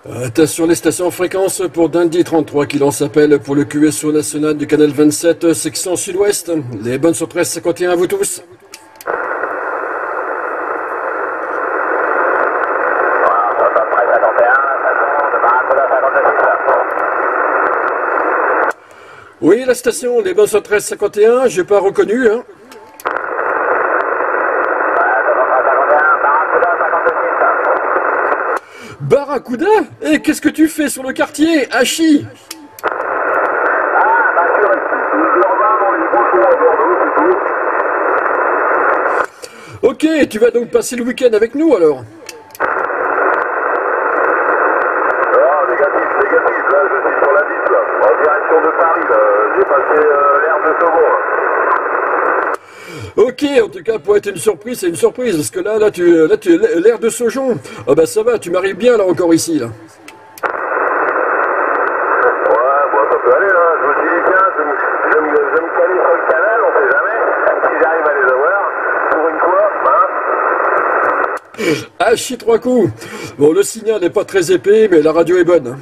Attention les stations fréquences pour Dundee 33 qui lance appel pour le QSO national du canal 27, section sud-ouest. Les bonnes sur 1351 à vous tous. Oui, la station, les bonnes sur 1351, j'ai pas reconnu, hein. Barracuda? Et qu'est-ce que tu fais sur le quartier, Hachi? Ok, tu vas donc passer le week-end avec nous alors? Négatif, là je suis sur la 10 là, en direction de Paris là, j'ai passé l'air de Saumon. Ok, en tout cas pour être une surprise, c'est une surprise, parce que là tu l'air de Saujon. Ah bah ça va, tu m'arrives bien là encore ici là. Ouais, bon ça peut aller là, je me suis dit tiens, je vais me caler sur le canal, on sait jamais, si j'arrive à les avoir, pour une fois, hein. Ah, chie trois coups. Bon, le signal n'est pas très épais, mais la radio est bonne.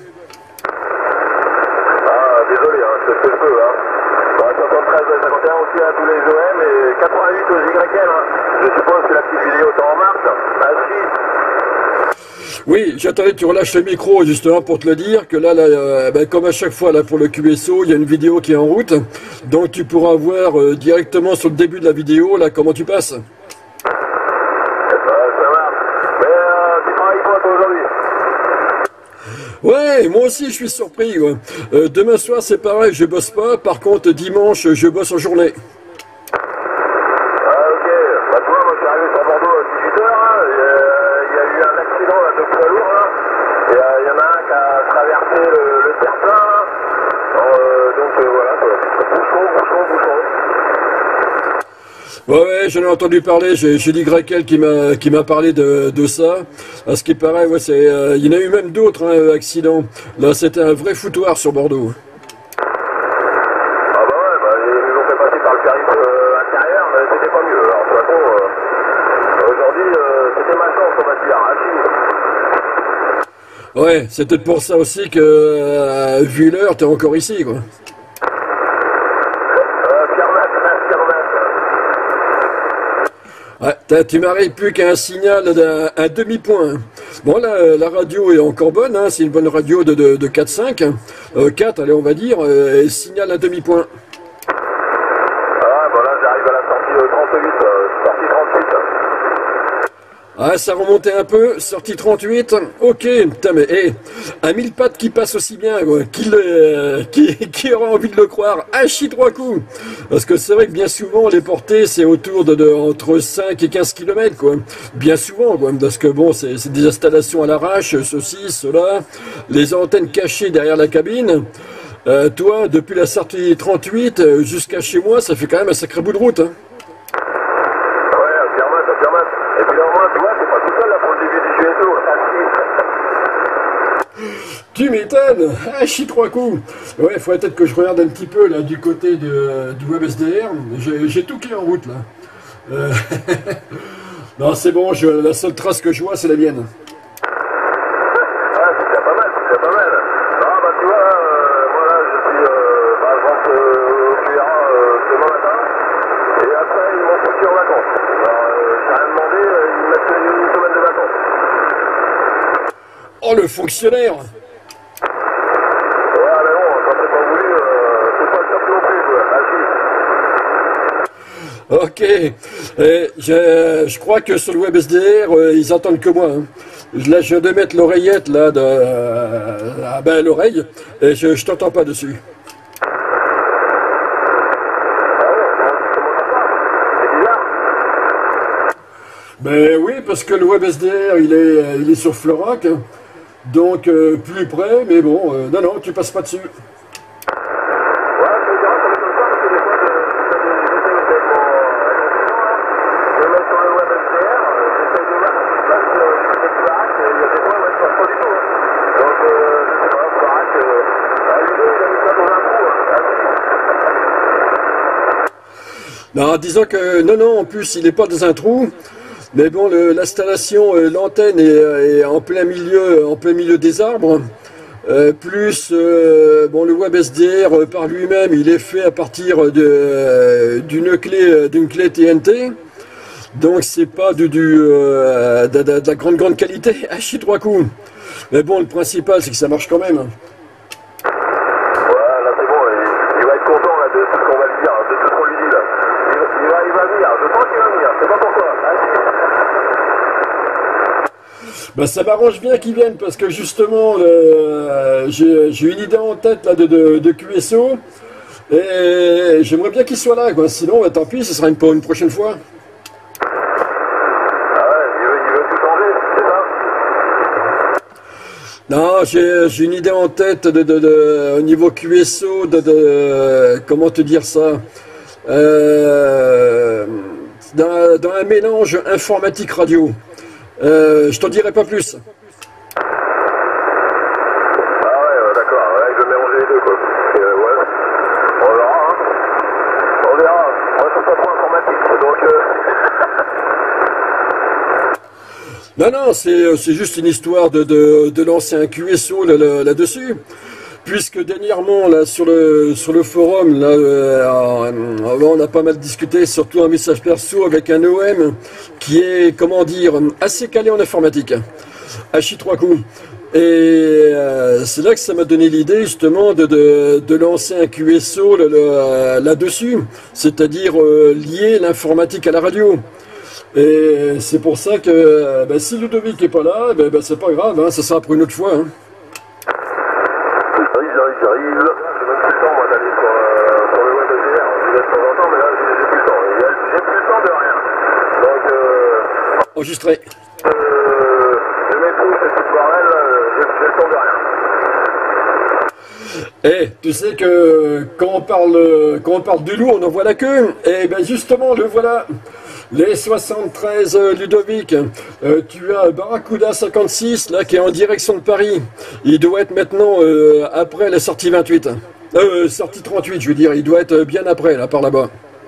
Ah, désolé, hein, c'est ce que je peux, hein. Bon, 73, 51 aussi à tous les OM et 88 aux YL, hein. Je suppose que la petite vidéo t'en marche. Ah si. Oui, j'attendais que tu relâches le micro justement pour te le dire que là, ben, comme à chaque fois là pour le QSO, il y a une vidéo qui est en route, donc tu pourras voir directement sur le début de la vidéo là comment tu passes. Ouais, moi aussi je suis surpris. Ouais. Demain soir c'est pareil, je bosse pas. Par contre dimanche je bosse en journée. Ah ok, bah tu vois, moi je suis arrivé sur Bordeaux à 18h, hein. Il y a eu un accident là, de poids lourd là. Et il y en a un qui a traversé le terre-plein là. Donc voilà quoi. Bouchon. Ouais, j'en ai entendu parler, j'ai dit Grekel qui m'a parlé de ça. À ce qui paraît, ouais, il y en a eu même d'autres accidents. Là, c'était un vrai foutoir sur Bordeaux. Ah bah ouais, bah, ils nous ont fait passer par le périph' intérieur, mais c'était pas mieux. Alors de toute façon, aujourd'hui, c'était ma chance, on va dire. Ouais, c'est peut-être pour ça aussi que, vu l'heure, t'es encore ici, quoi. Ouais, tu m'arrives plus qu'à un signal d'un demi-point. Bon, là, la radio est encore bonne, hein, c'est une bonne radio de 4-5. 4, allez, on va dire, signal à demi-point. Ah, bon là, j'arrive à la sortie 38, sortie 38. Ah, ça remontait un peu, sortie 38, ok, putain mais, un mille pattes qui passe aussi bien, quoi. Qui aura envie de le croire, hachi trois coups. Parce que c'est vrai que bien souvent, les portées, c'est autour entre 5 et 15 km, quoi. Bien souvent, quoi, parce que bon, c'est des installations à l'arrache, ceci, cela, les antennes cachées derrière la cabine. Toi, depuis la sortie 38 jusqu'à chez moi, ça fait quand même un sacré bout de route, hein. Et puis au moins, tu vois, c'est pas tout seul là pour le début du QSO. Tu m'étonnes, hachi trois coups. Ouais, il faudrait peut-être que je regarde un petit peu là du côté du WebSDR. J'ai tout qui est en route là. Non, c'est bon, la seule trace que je vois, c'est la mienne. Ah, c'est déjà pas mal, Non, bah tu vois, moi là, je suis, je rentre au QRA demain matin. Et après, ils m'ont foutu en vacances. Alors, j'ai rien demandé, ils me mettent une semaine de vacances. Oh, le fonctionnaire! Ouais, mais bon, quand c'est pas voulu, c'est pas le top non plus, quoi. Ok. Je crois que sur le WebSDR, ils entendent que moi. Hein. Là, je viens de mettre l'oreillette là, l'oreille, et je t'entends pas dessus. Ben oui, parce que le WebSDR, il est sur Florac, hein. Donc plus près, mais bon, non, tu passes pas dessus. Non, disons que, non, en plus, il n'est pas dans un trou. Mais bon, l'installation, l'antenne est en plein milieu des arbres. Plus bon, le web SDR par lui-même, il est fait à partir d'une clé TNT. Donc c'est pas de la grande qualité à chier trois coups. Mais bon, le principal c'est que ça marche quand même. Voilà, là c'est bon, il va être content là, de tout ce qu'on va lui dire, de tout ce qu'on lui dit là. Il va venir, je sens qu'il va venir, je sais pas pourquoi. Bah, ça m'arrange bien qu'ils viennent parce que justement j'ai une idée en tête là, de QSO et j'aimerais bien qu'il soit là quoi. Sinon bah, tant pis, ce sera pour une prochaine fois. Ah ouais, il veut tout changer, c'est ça? Non, j'ai une idée en tête au niveau QSO comment te dire ça, dans un mélange informatique radio. Je t'en dirai pas plus. Ah ouais, d'accord, ouais, je vais mélanger les deux quoi. Ouais, on verra, hein. On verra. Moi je suis pas trop informatique, donc Non, c'est juste une histoire de lancer un QSO là-dessus. Puisque dernièrement, là, sur le forum, là, on a pas mal discuté, surtout un message perso avec un OM qui est, comment dire, assez calé en informatique. À chier trois coups. Et c'est là que ça m'a donné l'idée, justement, de lancer un QSO là-dessus. C'est-à-dire lier l'informatique à la radio. Et c'est pour ça que si Ludovic est pas là, c'est pas grave, hein, ça sera pour une autre fois. Hein. J'arrive. J'ai même plus le temps moi d'aller sur le web SDR. Je vais de temps en temps, mais là j'ai plus le temps. J'ai plus le temps de rien. Donc Enregistré. de métro, cette petite bordel, j'ai le temps de rien. Eh, tu sais que quand on parle du loup, on en voit la queue. Et ben justement, le voilà. Les 73 Ludovic, tu as Barracuda 56 là qui est en direction de Paris. Il doit être maintenant après la sortie 28. Sortie 38, je veux dire. Il doit être bien après là par là-bas.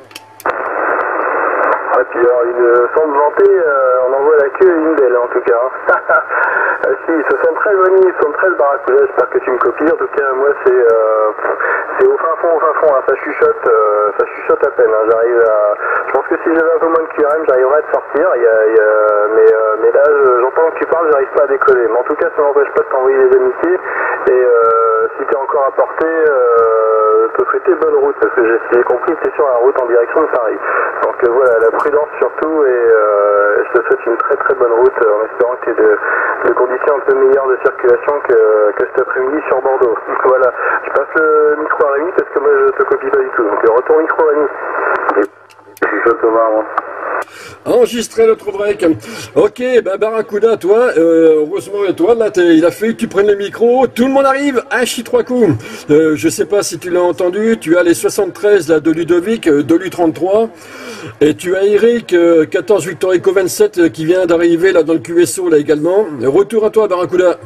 Et puis alors, sans me vanter, on envoie la queue à une d'elles en tout cas. Si, 73 Vanille, 73 Barracuda, j'espère que tu me copies. En tout cas, moi c'est au fin fond, hein, ça chuchote à peine. Hein, je pense que si j'avais un peu moins de QRM, j'arriverais à te sortir. Mais là, j'entends que tu parles, j'arrive pas à décoller. Mais en tout cas, ça n'empêche pas de t'envoyer des amitiés. Et si t'es encore à portée, te souhaiter bonne route, parce que j'ai compris que t'es sur la route en direction de Paris. Donc voilà, la prudence surtout, et je te souhaite une très très bonne route en espérant que tu aies de conditions un peu meilleures de circulation que cet après-midi sur Bordeaux. Donc voilà, je passe le micro à Rémi parce que moi je te copie pas du tout. Donc retour micro Rémi. Je suis Thomas, moi. Enregistré le trou break. Ok, Barracuda, toi, heureusement toi, là, il a fallu que tu prennes le micro. Tout le monde arrive, à chier trois coups. Je sais pas si tu l'as entendu, tu as les 73 là, de Ludovic, Dolu 33, et tu as Eric, 14 Victor Eco 27, qui vient d'arriver là dans le QSO là également. Retour à toi, Barracuda.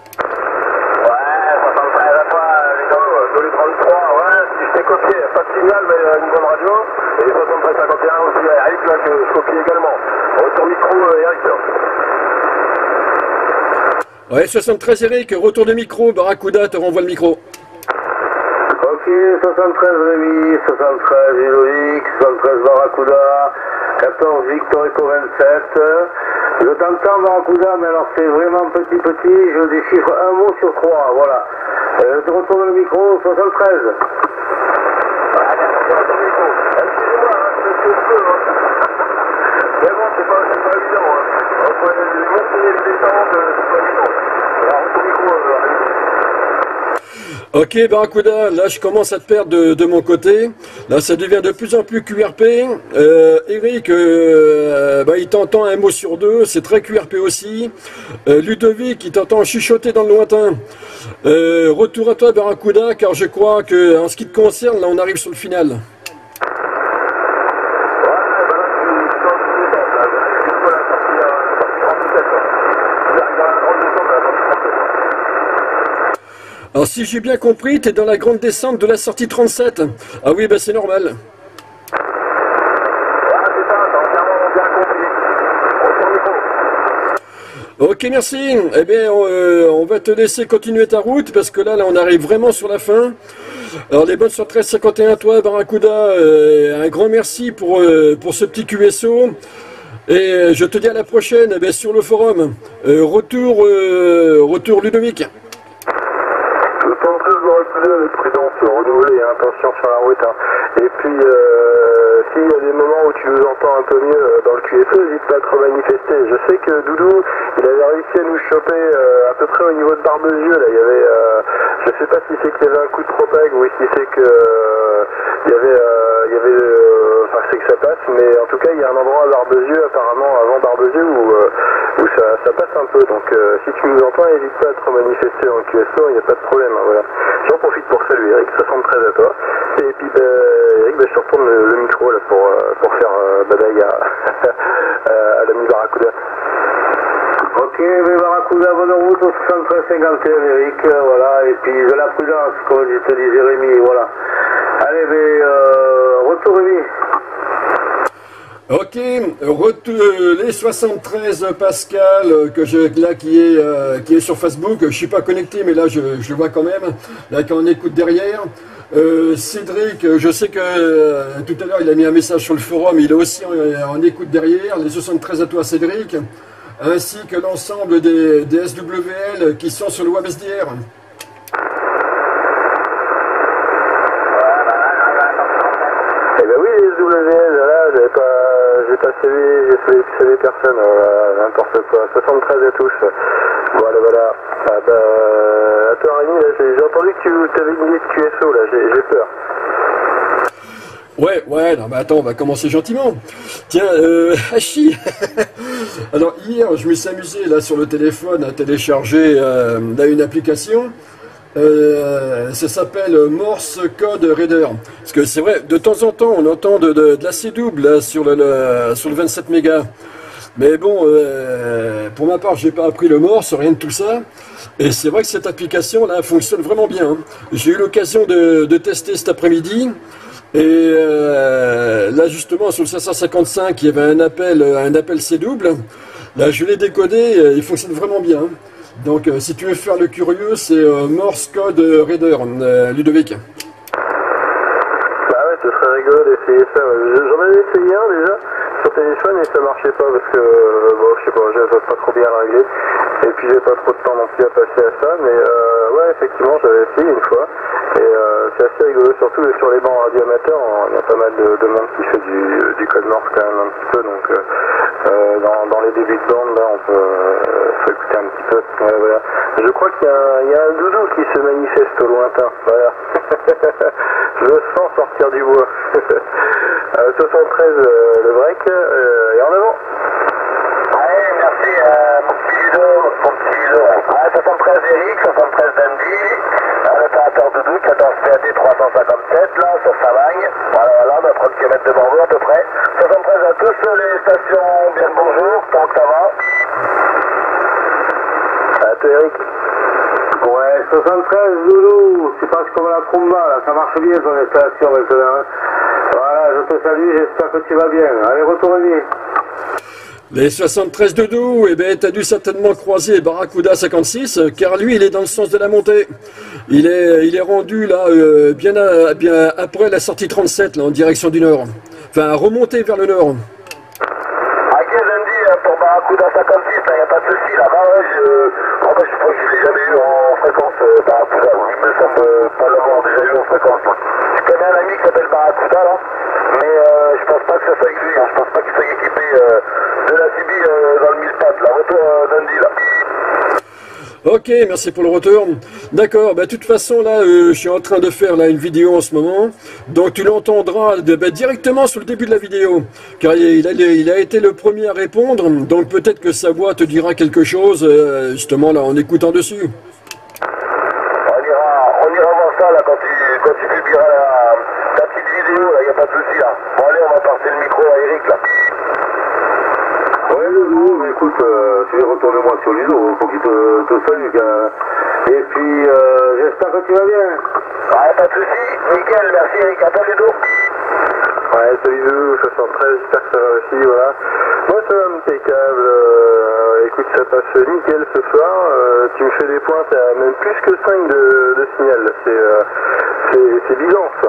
Copié, pas de signal, mais une bonne radio. Et les 7351 aussi à Eric, là, que je copie également. Retour micro, Eric. Ouais, 73 Eric, retour de micro, Barracuda, te renvoie le micro. Ok, 73 Rémi, 73 Ludovic, 73 Barracuda, 14 Victor Eco 27. Je t'entends Barracuda, mais alors c'est vraiment petit, je déchiffre un mot sur trois, voilà. Je te retourne le micro, 73. Excusez-moi, c'est ce que je peux. Mais bon, c'est pas évident. Entre les montées et les descentes, c'est pas évident. Alors, ton micro, Ok, Barracuda, là je commence à te perdre de mon côté. Là ça devient de plus en plus QRP. Eric, il t'entend un mot sur deux, c'est très QRP aussi. Ludovic, il t'entend chuchoter dans le lointain. Retour à toi, Barracuda, car je crois que en ce qui te concerne, là on arrive sur le final. Alors si j'ai bien compris, tu es dans la grande descente de la sortie 37. Ah oui, c'est normal. Voilà, c'est ça, t'as entièrement bien compris. Ok, Ok, merci. Eh bien, on va te laisser continuer ta route parce que là, on arrive vraiment sur la fin. Alors, les bonnes sur 1351 à toi, Barracuda. Un grand merci pour ce petit QSO. Et je te dis à la prochaine, eh bien, sur le forum. Retour Ludovic. Le temps de reculer avec prudence, renouveler, hein, attention sur la route. Hein. Et puis, s'il y a des moments où tu nous entends un peu mieux dans le QSO, n'hésite pas à te manifester. Je sais que Doudou, il avait réussi à nous choper à peu près au niveau de Barbezieux. Là, il y avait, je sais pas si c'est qu'il y avait un coup de propag ou si c'est que enfin c'est que ça passe, mais en tout cas il y a un endroit à Barbezieux apparemment avant Barbezieux où ça passe un peu. Donc si tu nous entends, n'hésite pas à te manifester en QSO, il n'y a pas de problème. Hein, voilà. J'en profite pour saluer Eric 73 à toi. Et puis Eric, je te retourne le micro là pour faire badaille à l'ami Barracuda. Ok, mais Barracuda, bonne route au 7351 Eric, voilà, et puis de la prudence, comme je te dis Jérémy, voilà. Allez, mais retour Rémi. Ok, les 73 Pascal que là qui est sur Facebook, je suis pas connecté mais là je le vois quand même, là quand on écoute derrière. Cédric, je sais que tout à l'heure il a mis un message sur le forum, il est aussi en écoute derrière. Les 73 à toi Cédric, ainsi que l'ensemble des SWL qui sont sur le web SDR. Eh ben oui, les SWL, là, j'ai pas salué personne, n'importe quoi. 73 à tous. Voilà. Ah bah, à toi Rémi, j'ai entendu que tu avais une liste QSO, là, j'ai peur. Ouais, non mais attends, on va commencer gentiment. Tiens, Hachi. Alors hier, je me suis amusé là sur le téléphone à télécharger là, une application. Ça s'appelle Morse Code Reader. Parce que c'est vrai, de temps en temps, on entend de la C-double là, sur le 27 mégas. Mais bon, pour ma part, j'ai pas appris le Morse, rien de tout ça. Et c'est vrai que cette application là fonctionne vraiment bien. Hein. J'ai eu l'occasion de tester cet après-midi. Et là justement sur le 555 il y avait un appel C-double. Là je l'ai décodé, il fonctionne vraiment bien. Hein. Donc si tu veux faire le curieux, c'est Morse Code Reader, Ludovic. Bah ouais, ce serait rigolo d'essayer ça. J'en avais essayé un déjà sur téléphone et ça marchait pas parce que bon je sais pas, j'avais pas trop bien réglé. Et puis j'ai pas trop de temps non plus à passer à ça, mais ouais effectivement j'avais essayé une fois. Et c'est assez rigolo, surtout sur les bancs radioamateurs, il y a pas mal de monde qui fait du code Morse quand même un petit peu, donc dans les débuts de bande là on peut écouter un petit peu. Voilà. Je crois qu'il y a un doudou qui se manifeste au lointain, voilà. Je le sens sortir du bois. 73 le break et en avant. Allez, merci mon petit Ludo. 73 Eric, 73 Dandy, l'opérateur Doudou, 14 PAD 357, là, sur Savagne. Voilà, on a 30 km de Bordeaux à peu près. 73 à tous les stations, bien le bonjour, tant que ça va. À toi Eric. Ouais, 73 Doudou, c'est pas comme la tromba, là, ça marche bien ton installation maintenant. Hein. Voilà, je te salue, j'espère que tu vas bien. Allez, retour Rémi. Les 73 Doudou, eh ben, t'as dû certainement croiser Barracuda 56, car lui, il est dans le sens de la montée. Il est rendu là, bien après la sortie 37, là, en direction du nord. Enfin, remonter vers le nord. Ok, lundi, pour Barracuda 56, il n'y a pas de souci, là. Je crois que je l'ai jamais eu en fréquence, Barracuda. Il me semble pas l'avoir déjà eu en fréquence. Je connais un ami qui s'appelle Barracuda, là, mais je pense pas que ça soit avec lui. Hein. Je pense pas qu'il soit équipé de la CB dans le 1000 pattes, là. Retour Dundee, là. Ok, merci pour le retour. D'accord, bah, de toute façon, là, je suis en train de faire là, une vidéo en ce moment. Donc, tu l'entendras directement sur le début de la vidéo. Car il a été le premier à répondre. Donc, peut-être que sa voix te dira quelque chose, justement, là, en écoutant dessus. On ira voir ça, là, quand tu publieras ta petite vidéo, là. Il n'y a pas de souci, là. Bon, allez, on va passer le micro à Eric, là. Ouais, Doudou, mais écoute, tu viens retourner-moi sur Ludo, faut qu'il te salue. Et puis, j'espère que tu vas bien. Ouais, pas de soucis. Nickel, merci Eric. À toi, Ludo. Ouais, salut Zoulou, 73, j'espère que ça va aussi, voilà. Moi ça va impeccable, écoute, ça passe nickel ce soir, tu me fais des points, t'as même plus que 5 de signal, c'est bilan ça.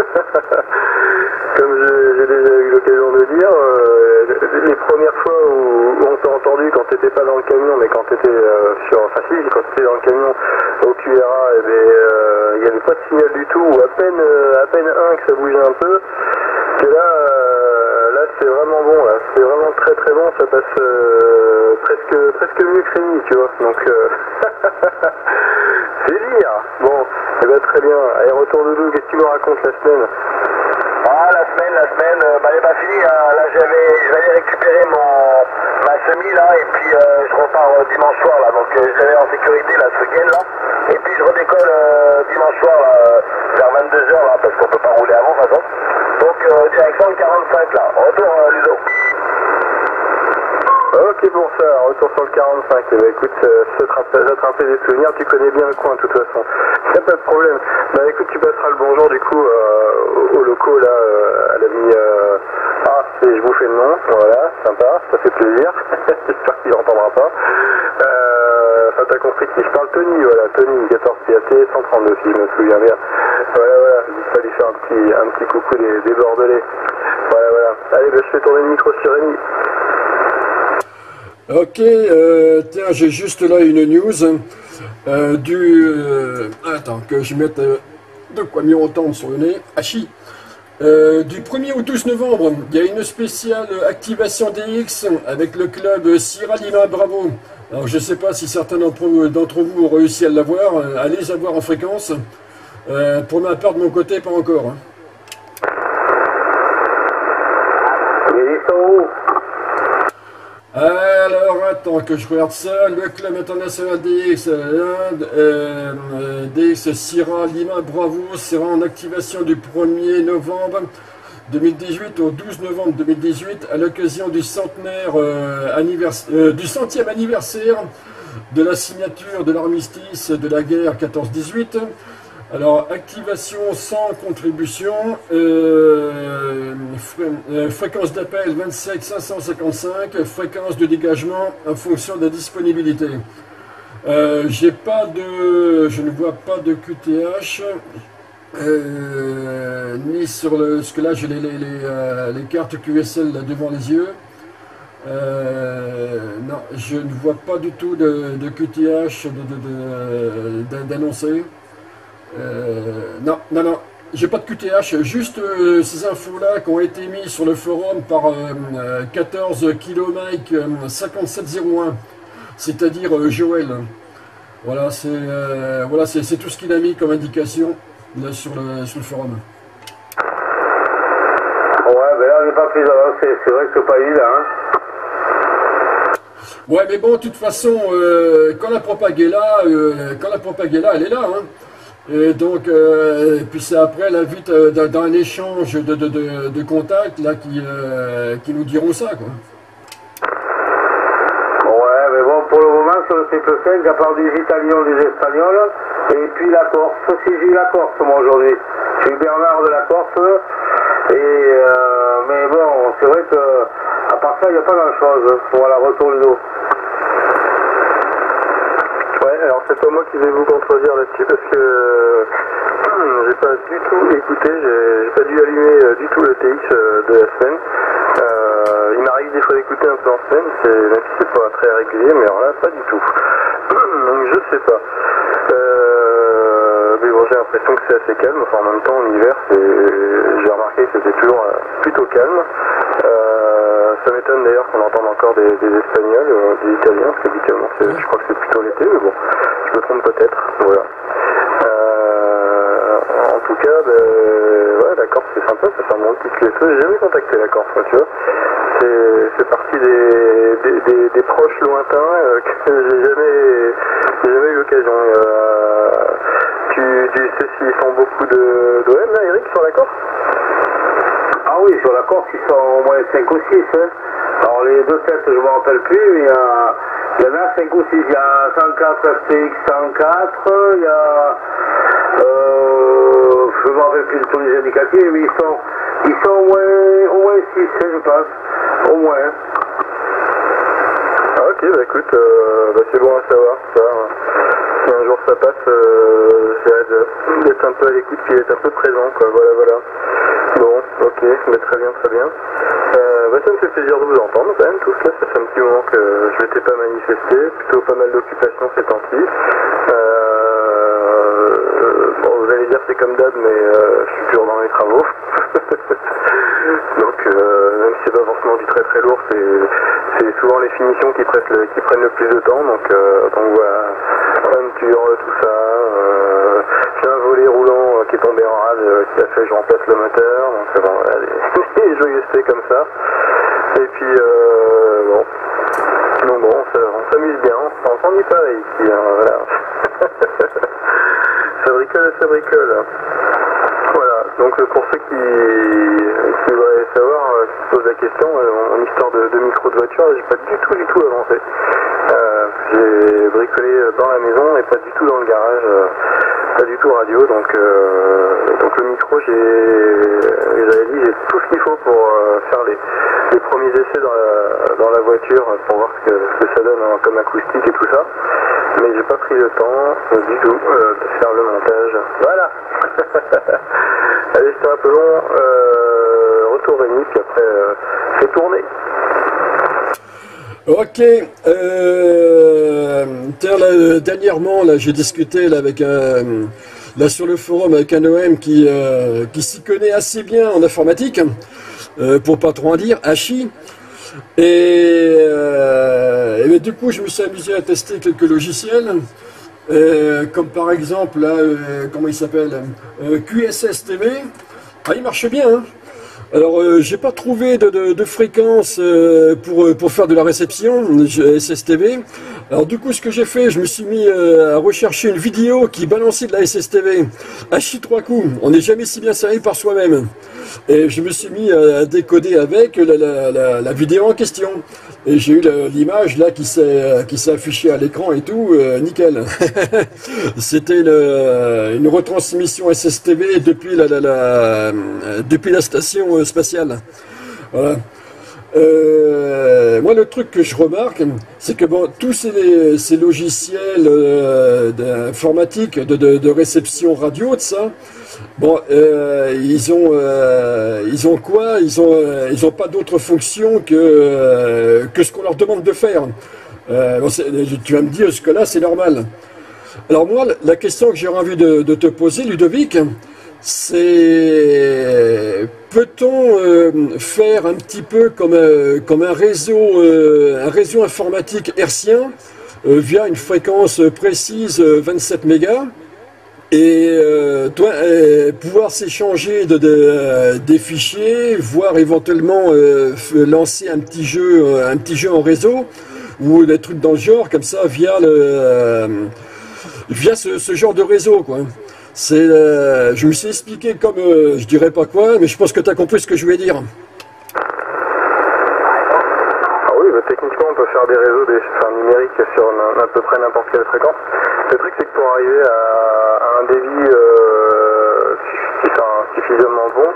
Comme j'ai déjà eu l'occasion de dire, les premières fois où on t'a entendu quand t'étais pas dans le camion, mais quand t'étais quand t'étais dans le camion au QRA, eh ben, il n'y avait pas de signal du tout, ou à peine un que ça bougeait un peu, que là c'est vraiment bon, là, c'est vraiment très très bon, ça passe presque mieux que Rémi, tu vois, donc c'est dire. Bon, eh ben, très bien, allez, retour Doudou, qu'est-ce que tu me racontes la semaine? Ah, la semaine, bah, elle est pas finie, hein. Là je vais aller récupérer ma semi là, et puis je repars dimanche soir là, donc je l'avais en sécurité là ce week-end là, et puis je redécolle dimanche soir là, vers 22h là, parce qu'on peut pas rouler avant de toute façon, donc direction le 45 là, retour Ludo. Ok pour ça, retour sur le 45, eh ben, écoute, ça te rappelle des souvenirs, tu connais bien le coin de toute façon, y a pas de problème. Bah écoute, tu passeras le bonjour du coup aux locaux là, à l'avenue, je bouffais le nom, voilà, sympa, ça fait plaisir, j'espère qu'il n'entendra pas. Enfin t'as compris qui je parle, Tony, voilà, Tony, 14 PAT, 132 si je me souviens bien. Voilà, il fallait faire un petit coucou des Bordelais. Voilà. Allez, bah, je fais tourner le micro sur Rémi. Ok, tiens, j'ai juste là une news attends, que je mette de quoi mieux entendre sur le nez. Hachi. Du 1er au 12 novembre, il y a une spéciale activation DX avec le club Sierra Lima Bravo. Alors je ne sais pas si certains d'entre vous ont réussi à l'avoir, à les avoir en fréquence. Pour ma part, de mon côté, pas encore. Hein. Alors, attends que je regarde ça. Le club international DX, DX Sierra Lima Bravo sera en activation du 1er novembre 2018 au 12 novembre 2018 à l'occasion du centenaire du 100e anniversaire de la signature de l'armistice de la guerre 14-18. Alors, activation sans contribution, fréquence d'appel 27 555, fréquence de dégagement en fonction de la disponibilité. Je ne vois pas de QTH, ni sur le... Parce que là, j'ai les cartes QSL là, devant les yeux. Non, je ne vois pas du tout de QTH d'annoncer. Non, j'ai pas de QTH, juste ces infos-là qui ont été mises sur le forum par 14 km 5701, c'est-à-dire Joël. Voilà, c'est tout ce qu'il a mis comme indication là, sur le forum. Ouais, ben là, on n'est pas pris d'avance, c'est vrai que c'est pas évident, hein. Ouais, mais bon, de toute façon, quand la propagande est là, elle est là, hein. Et donc, puis c'est après la vite d'un échange de contacts là qui nous diront ça, quoi. Ouais, mais bon, pour le moment, sur le triple 5, à part des Italiens, des Espagnols, et puis la Corse. Si j'ai la Corse, moi, aujourd'hui. J'ai eu Bernard de la Corse, mais bon, c'est vrai que, à part ça, il n'y a pas grand-chose. Voilà, retour le dos. Ouais, alors c'est pas moi qui vais vous contredire là-dessus parce que j'ai pas du tout écouté, j'ai pas dû allumer du tout le TX de la semaine. Il m'arrive des fois d'écouter un peu en semaine, même si c'est pas très régulier, mais alors là, pas du tout. Donc je sais pas. Mais bon, j'ai l'impression que c'est assez calme, enfin en même temps en hiver, j'ai remarqué que c'était toujours plutôt calme. Ça m'étonne d'ailleurs qu'on entende encore des Espagnols, des Italiens, parce qu'habituellement je crois que c'est plutôt l'été, mais bon, je me trompe peut-être, voilà. En tout cas, ouais, la Corse c'est sympa, ça fait un bon petit QSO, j'ai jamais contacté la Corse, tu vois. C'est partie des proches lointains que j'ai jamais eu l'occasion. Tu sais s'ils font beaucoup d'OM là, Eric, sur la Corse? Ah oui, sur la Corse, ils sont au moins 5 ou 6. Hein. Alors les deux têtes, je ne me rappelle plus, mais il y en a 5 ou 6. Il y a 104 FTX 104, il y a... je ne me rappelle plus de tous les indicatifs, mais Ils sont au moins 6, je pense. Au moins. Ah, ok, bah écoute, c'est bon à savoir, ça. Si un jour ça passe, j'essaierai d'être un peu à l'écoute puis d'être un peu présent, quoi. Voilà. Bon, ok, mais très bien. Ça me fait plaisir de vous entendre quand même, tous là. Ça fait un petit moment que je m'étais pas manifesté, plutôt pas mal d'occupations ces temps-ci. Bon, vous allez dire c'est comme d'hab, mais je suis toujours dans les travaux. Donc, même si c'est pas forcément du très très lourd, c'est souvent les finitions qui prennent le plus de temps. Donc voilà, peinture, tout ça. J'ai un volet roulant qui est tombé en rade, qui a fait que je remplace le moteur. Donc bon, voilà, des joyeusetés comme ça. Et puis bon. Donc bon, on s'amuse bien, on s'ennuie pas ici, hein, voilà. ça bricole. Voilà, donc pour ceux qui voudraient savoir, qui se posent la question, en histoire de micro de voiture, j'ai pas du tout avancé. J'ai bricolé dans la maison et pas du tout dans le garage, pas du tout radio, donc le micro, j'avais dit, j'ai tout ce qu'il faut pour faire les premiers essais dans la voiture pour voir ce que ça donne comme acoustique et tout ça. Mais j'ai pas pris le temps du tout de faire le montage. Voilà. Allez, c'était un peu long. Retour Rémi, puis après c'est tourné. Ok. Tiens, là, dernièrement, là, j'ai discuté là, avec là sur le forum avec un OM qui s'y connaît assez bien en informatique, pour pas trop en dire, Hachi. Et du coup, je me suis amusé à tester quelques logiciels, comme par exemple, là, comment il s'appelle, QSS TV. Ah, il marche bien, hein. Alors, j'ai pas trouvé de fréquence pour faire de la réception SSTV. Alors du coup, ce que j'ai fait, je me suis mis à rechercher une vidéo qui balançait de la SSTV à chi 3 coups. On n'est jamais si bien servi par soi-même. Et je me suis mis à décoder avec la vidéo en question. Et j'ai eu l'image là qui s'est affichée à l'écran et tout, nickel. C'était une retransmission SSTV depuis la station spatiale. Voilà. Moi, le truc que je remarque, c'est que bon, tous ces logiciels d'informatique, de réception radio, de ça, bon, ils ont quoi? Ils ont pas d'autre fonction que ce qu'on leur demande de faire. Bon, tu vas me dire, ce que là, c'est normal. Alors moi, la question que j'ai envie de te poser, Ludovic, c'est peut-on faire un petit peu comme un réseau informatique hertzien via une fréquence précise 27 mégas et pouvoir s'échanger des fichiers, voire éventuellement lancer un petit jeu en réseau ou des trucs dans le genre comme ça via ce genre de réseau, quoi. Je me suis expliqué comme, je dirais pas quoi, mais je pense que tu as compris ce que je voulais dire. Ah oui, bah, techniquement on peut faire des réseaux numériques sur à peu près n'importe quelle fréquence. Le truc c'est que pour arriver à un débit suffisamment bon,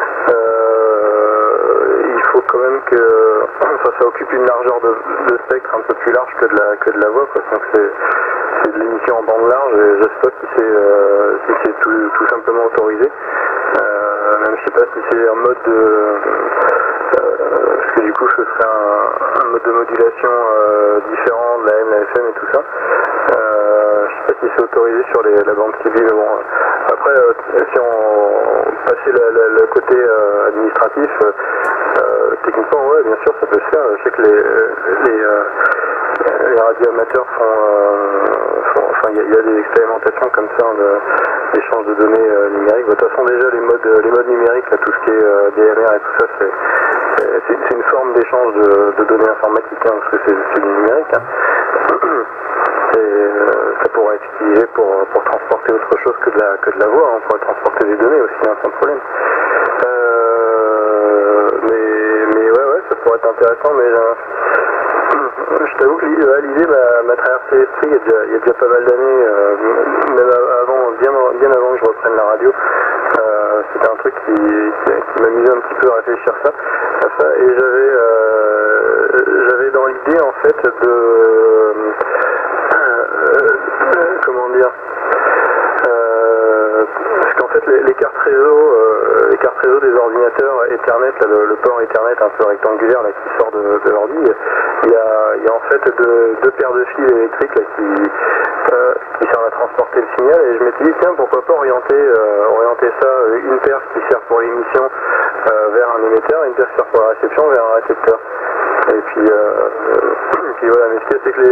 il faut quand même que ça occupe une largeur de spectre un peu plus large que de la voix, quoi. Donc c'est de l'émission en bande large et je sais pas si c'est tout simplement autorisé. Même je sais pas si c'est un mode parce que du coup ce serait un mode de modulation différent de la M, la FM et tout ça. Je sais pas si c'est autorisé sur la bande civile, mais bon. Après, si on passait le côté administratif, techniquement, ouais, bien sûr, ça peut se faire. Je sais que les radioamateurs enfin, il y a des expérimentations comme ça d'échange de données numériques. De toute façon, déjà, les modes numériques, là, tout ce qui est DMR et tout ça, c'est une forme d'échange de données informatiques, hein, parce que c'est du numérique. Hein. Et ça pourrait être utilisé pour transporter autre chose que de la voix. Hein. On pourrait transporter des données aussi, hein, sans problème. Mais ouais, ça pourrait être intéressant, mais je t'avoue que l'idée m'a traversé l'esprit il y a déjà pas mal d'années, même bien avant que je reprenne la radio. C'était un truc qui m'amusait un petit peu à réfléchir à ça, et j'avais dans l'idée en fait de comment dire, parce qu'en fait les cartes réseau des ordinateurs Ethernet, là, le port Ethernet un peu rectangulaire là, qui sort de l'ordi, il y a en fait deux paires de fils électriques là, qui servent à transporter le signal, et je m'étais dit tiens, pourquoi pas orienter ça, une paire qui sert pour l'émission vers un émetteur, une paire qui sert pour la réception vers un récepteur. Et puis voilà, mais ce qu'il y a, c'est que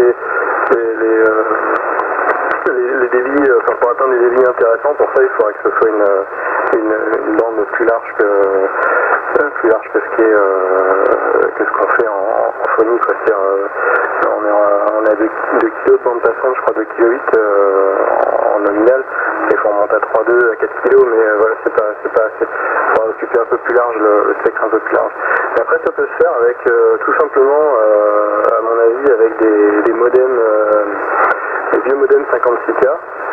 les débits, enfin pour atteindre des débits intéressants, pour ça il faudrait que ce soit une bande plus large que ce qu'on fait en phonie, quoi. C'est-à-dire, on a 2 kg de bande passante, je crois 2 kg 8 en nominal, et il faut remonter à 3,2 à 4 kg, mais voilà, c'est pas assez. Il faudra occuper un peu plus large, le spectre un peu plus large. Et après ça peut se faire avec tout simplement, à mon avis, avec des modems, des vieux modems 56K,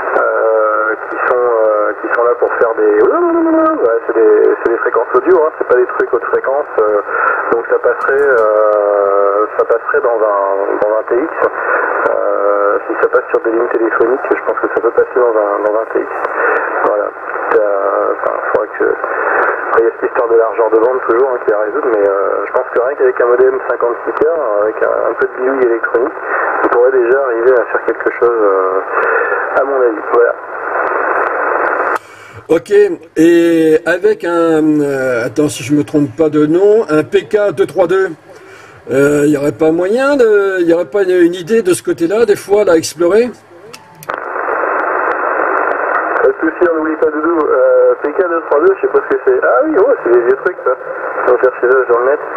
qui sont là pour faire des... Ouais, c'est des fréquences audio, hein, c'est pas des trucs haute fréquence, donc ça passerait dans un TX. Si ça passe sur des lignes téléphoniques, je pense que ça peut passer dans un TX. Voilà. Faudrait que... Après, il y a cette histoire de largeur de bande toujours qui est à résoudre, mais je pense que rien qu'avec un modem 56K, avec un peu de bidouille électronique, on pourrait déjà arriver à faire quelque chose, à mon avis. Voilà. Ok, et avec attends si je me trompe pas de nom, un PK232, il n'y aurait pas moyen, il n'y aurait pas une idée de ce côté-là, des fois, là, à explorer? Pas de soucis, on n'oublie pas Doudou. PK232, je sais pas ce que c'est. Ah oui, oh, c'est des vieux trucs, ça. On va chercher là sur le net.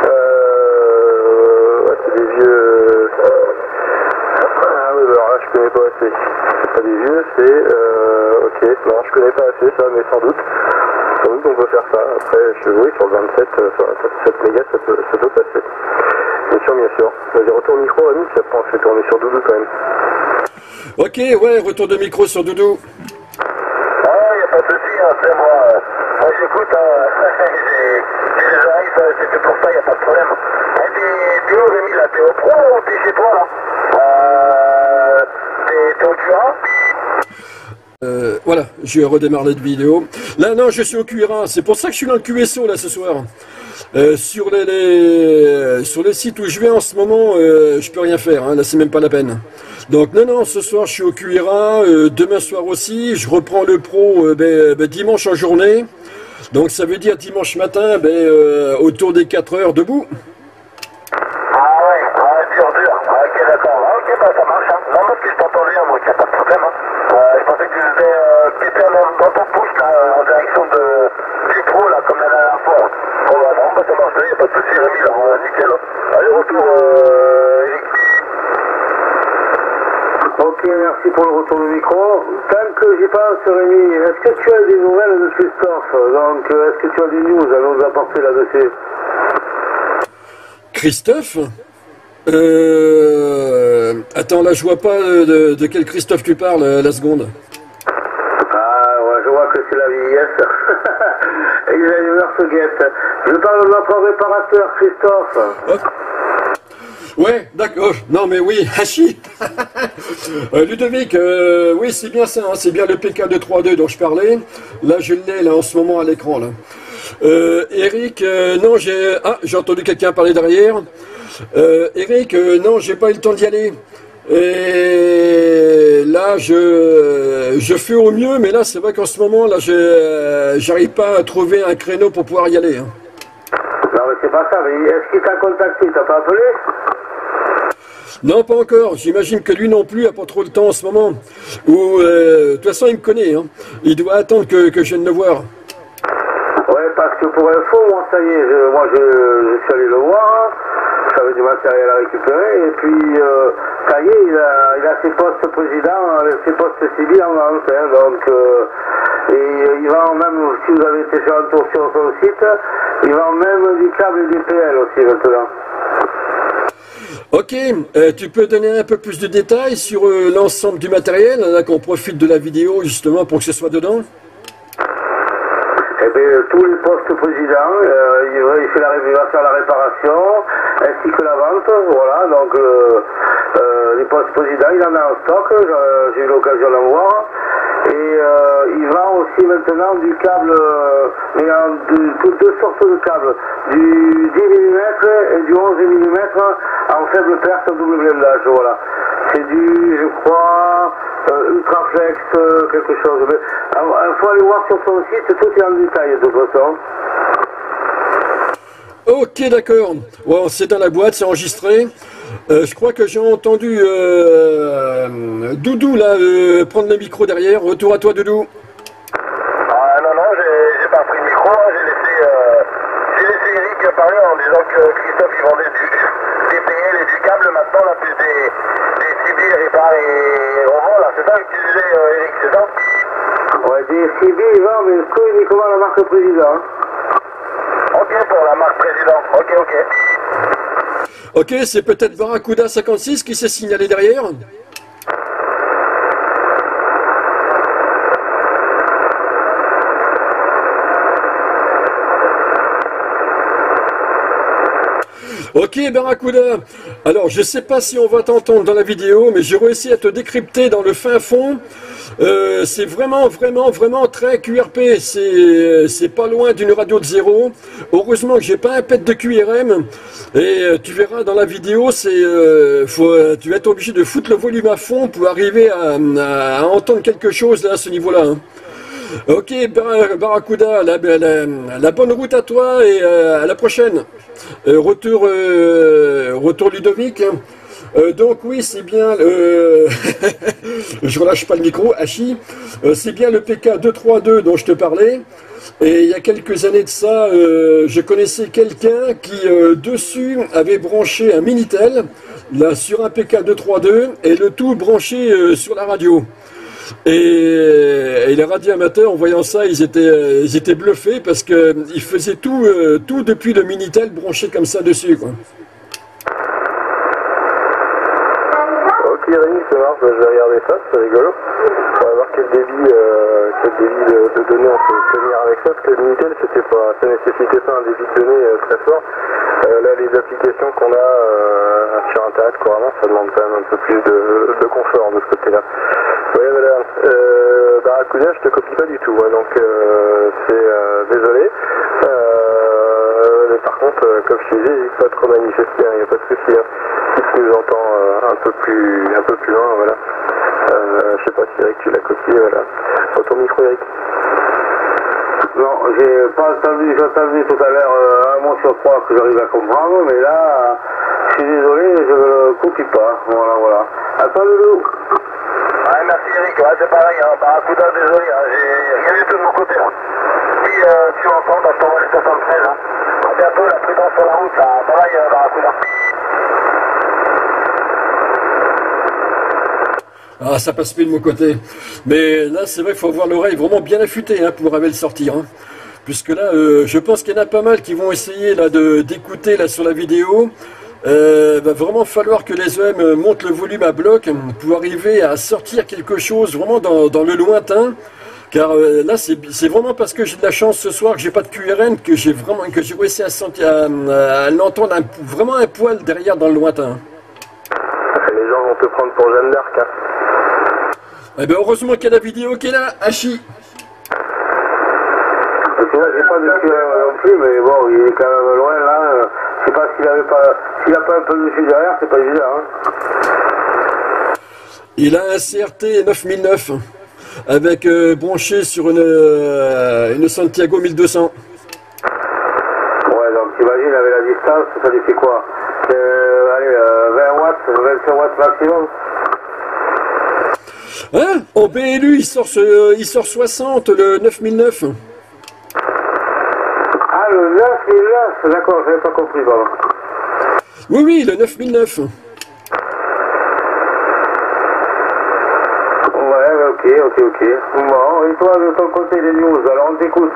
Ouais, c'est des vieux... Ah oui, alors là, je connais pas assez. C'est pas des vieux, c'est... Ok, non, je connais pas assez ça, mais sans doute on peut faire ça. Après, oui, sur le 27, sur 7 mégas, ça peut passer. Bien sûr. Vas-y, retour micro, Ami, puis après on fait tourner sur Doudou quand même. Ok, ouais, retour de micro sur Doudou. Ah, y a pas de souci, hein, c'est moi j'écoute, j'ai des oreilles, c'est pour ça, y a pas de problème. T'es où, Rémi, là? T'es au pro ou t'es chez toi, là? T'es au Curin? Voilà, je redémarre la vidéo. Là, non, je suis au QRA, c'est pour ça que je suis dans le QSO, là, ce soir. Sur les sites où je vais en ce moment, je peux rien faire, hein, là, c'est même pas la peine. Donc, non, ce soir, je suis au QRA, demain soir aussi, je reprends le pro dimanche en journée. Donc, ça veut dire dimanche matin, autour des 4 heures debout. Ah ouais, dur. Ok, d'accord. Ok, bah ça marche, hein. Non, parce que je t'entends bien, donc y a pas de problème, hein. Je pensais que tu faisais péter dans ton pouce, là, en direction du pro, là, comme la dernière fois. Bon, bah non, bah ça marche, y a pas de soucis, Rémi, là, nickel. Allez, retour, Eric. Ok, merci pour le retour du micro. Tant que j'y pense, Rémi, est-ce que tu as des nouvelles de Christophe? Donc, est-ce que tu as des news à nous apporter là-dessus? Christophe? Attends, là, je vois pas de quel Christophe tu parles, la seconde. Ah, ouais, je vois que c'est la vieillesse. Et les humeurs se guettent. Je parle de notre réparateur, Christophe. Oh. Ouais, d'accord. Non, mais oui, Hachi. Ludovic, oui, c'est bien ça, hein, c'est bien le PK232 dont je parlais. Là, je l'ai, là, en ce moment, à l'écran, là. Eric, non, j'ai entendu quelqu'un parler derrière. Eric, non, j'ai pas eu le temps d'y aller. Et là, je fais au mieux, mais là, c'est vrai qu'en ce moment, là, j'arrive pas à trouver un créneau pour pouvoir y aller. Hein. Non, mais c'est pas ça, mais est-ce qu'il t'a contacté? Il t'a pas appelé? Non, pas encore. J'imagine que lui non plus a pas trop le temps en ce moment. Ou, de toute façon, il me connaît. Hein. Il doit attendre que je vienne le voir. Ouais, parce que pour info, moi, ça y est, je suis allé le voir. J'avais du matériel à récupérer. Et puis, ça y est, il a ses postes présidents, ses postes civils en vente. Hein, donc, et il vend même, si vous avez été faire un tour sur son site, il vend même du câble DPL aussi maintenant. Ok, tu peux donner un peu plus de détails sur l'ensemble du matériel, là qu'on profite de la vidéo justement pour que ce soit dedans? Et bien, tous les postes présidents, il va faire la réparation, ainsi que la vente, voilà, donc les postes présidents, il en a en stock, j'ai eu l'occasion d'en voir. Et il vend aussi maintenant du câble, mais deux sortes de câbles, du 10 mm et du 11 mm en faible perte double blindage, voilà. C'est du, je crois, Ultraflex, quelque chose. Mais il faut aller voir sur son site, tout est en détail de toute façon. Ok, d'accord. Bon, c'est dans la boîte, c'est enregistré. Je crois que j'ai entendu Doudou là prendre le micro derrière. Retour à toi, Doudou. Ah non, non, j'ai pas pris le micro, j'ai laissé Eric parler en disant que Christophe il vendait des PL et du câble maintenant, là, plus des CB répar et revend, là, c'est ça que tu disais Eric, c'est ça? Ouais, des CB, il vend, mais uniquement la marque président. Ok, pour la marque président, ok. Ok, c'est peut-être Barracuda 56 qui s'est signalé derrière. Ok Barracuda, alors je sais pas si on va t'entendre dans la vidéo, mais j'ai réussi à te décrypter dans le fin fond. C'est vraiment très QRP, c'est pas loin d'une radio de zéro. Heureusement que j'ai pas un pet de QRM, et tu verras dans la vidéo, tu vas être obligé de foutre le volume à fond pour arriver à entendre quelque chose là, à ce niveau-là. Hein. Ok Barracuda, la bonne route à toi et à la prochaine. Retour Ludovic. Donc oui, c'est bien, je relâche pas le micro, Hachi, c'est bien le PK 232 dont je te parlais. Et il y a quelques années de ça, je connaissais quelqu'un qui dessus avait branché un Minitel là, sur un PK 232 et le tout branché sur la radio. Et les radioamateurs, en voyant ça, ils étaient bluffés parce qu'ils faisaient tout depuis le Minitel branché comme ça dessus, quoi. Ok, Rémi, ça marche, je vais regarder ça, c'est rigolo. On va voir quel débit de données on peut obtenir avec ça, parce que le Minitel, ça nécessitait pas un débit de données très fort. Là, les applications qu'on a sur Internet couramment, ça demande quand même un peu plus de confort de ce côté-là. Oui, voilà. Barracuda, je te copie pas du tout, hein, donc c'est désolé. Mais par contre, comme je disais, n'hésite pas à trop manifester, il n'y a pas de souci. Hein. Si tu nous entends un peu plus loin, voilà. Je sais pas si Eric tu l'as copié, voilà. Ton micro, Eric. Non, j'ai pas entendu, j'ai entendu tout à l'heure un mot sur trois que j'arrive à comprendre, mais là, je suis désolé, je ne le copie pas. Voilà. Attends, Loulou. Ouais, merci Eric, ouais, c'est pareil, hein. Barracuda, désolé, hein. J'ai rien du tout de mon côté. Hein. Si tu entends, je t'envoie le 73. Hein. À bientôt, la prudence sur la route, ça travaille, Barracuda. Ah, ça passe plus de mon côté. Mais là, c'est vrai qu'il faut avoir l'oreille vraiment bien affûtée hein, pour arriver à le sortir. Hein. Puisque là, je pense qu'il y en a pas mal qui vont essayer là d'écouter là sur la vidéo. Va vraiment falloir que les OM montent le volume à bloc pour arriver à sortir quelque chose vraiment dans le lointain. Car là, c'est vraiment parce que j'ai de la chance ce soir que j'ai pas de QRM que j'ai réussi à l'entendre vraiment un poil derrière dans le lointain. Les gens vont te prendre pour Jeanne d'Arc. Hein. Eh ben heureusement qu'il y a la vidéo qui est là, Hachi. Parce que là, j'ai pas de QRM non plus, mais bon, il est quand même loin là. Je sais pas s'il a pas un peu de dessus derrière, c'est pas évident. Hein. Il a un CRT 9009 avec branché sur une Santiago 1200. Ouais, donc t'imagines avec la distance, ça lui fait quoi? Allez, 20 watts, 25 watts maximum. Hein? En BLU, il sort 60, le 9009. Ah, le 9009, d'accord, j'avais pas compris, pardon. Oui, le 9009. Ouais, ok. Bon, et toi, de ton côté, les news, alors on t'écoute.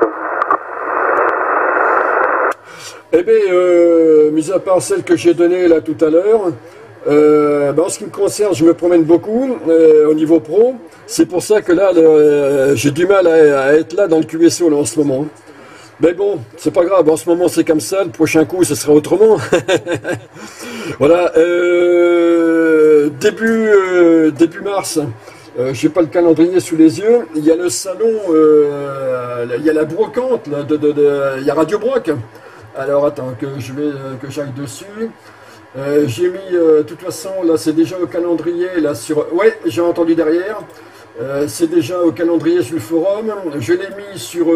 Eh bien, mis à part celle que j'ai donnée là tout à l'heure, en ce qui me concerne, je me promène beaucoup au niveau pro. C'est pour ça que là, j'ai du mal à être là dans le QSO là, en ce moment. Mais bon, c'est pas grave, en ce moment c'est comme ça, le prochain coup ce sera autrement. Voilà, début mars, j'ai pas le calendrier sous les yeux, il y a le salon, il y a la brocante, là, il y a Radio Broc. Alors attends, que j'aille dessus. J'ai mis, de toute façon, là c'est déjà au calendrier, là sur... Ouais, j'ai entendu derrière. C'est déjà au calendrier sur le forum. Je l'ai mis sur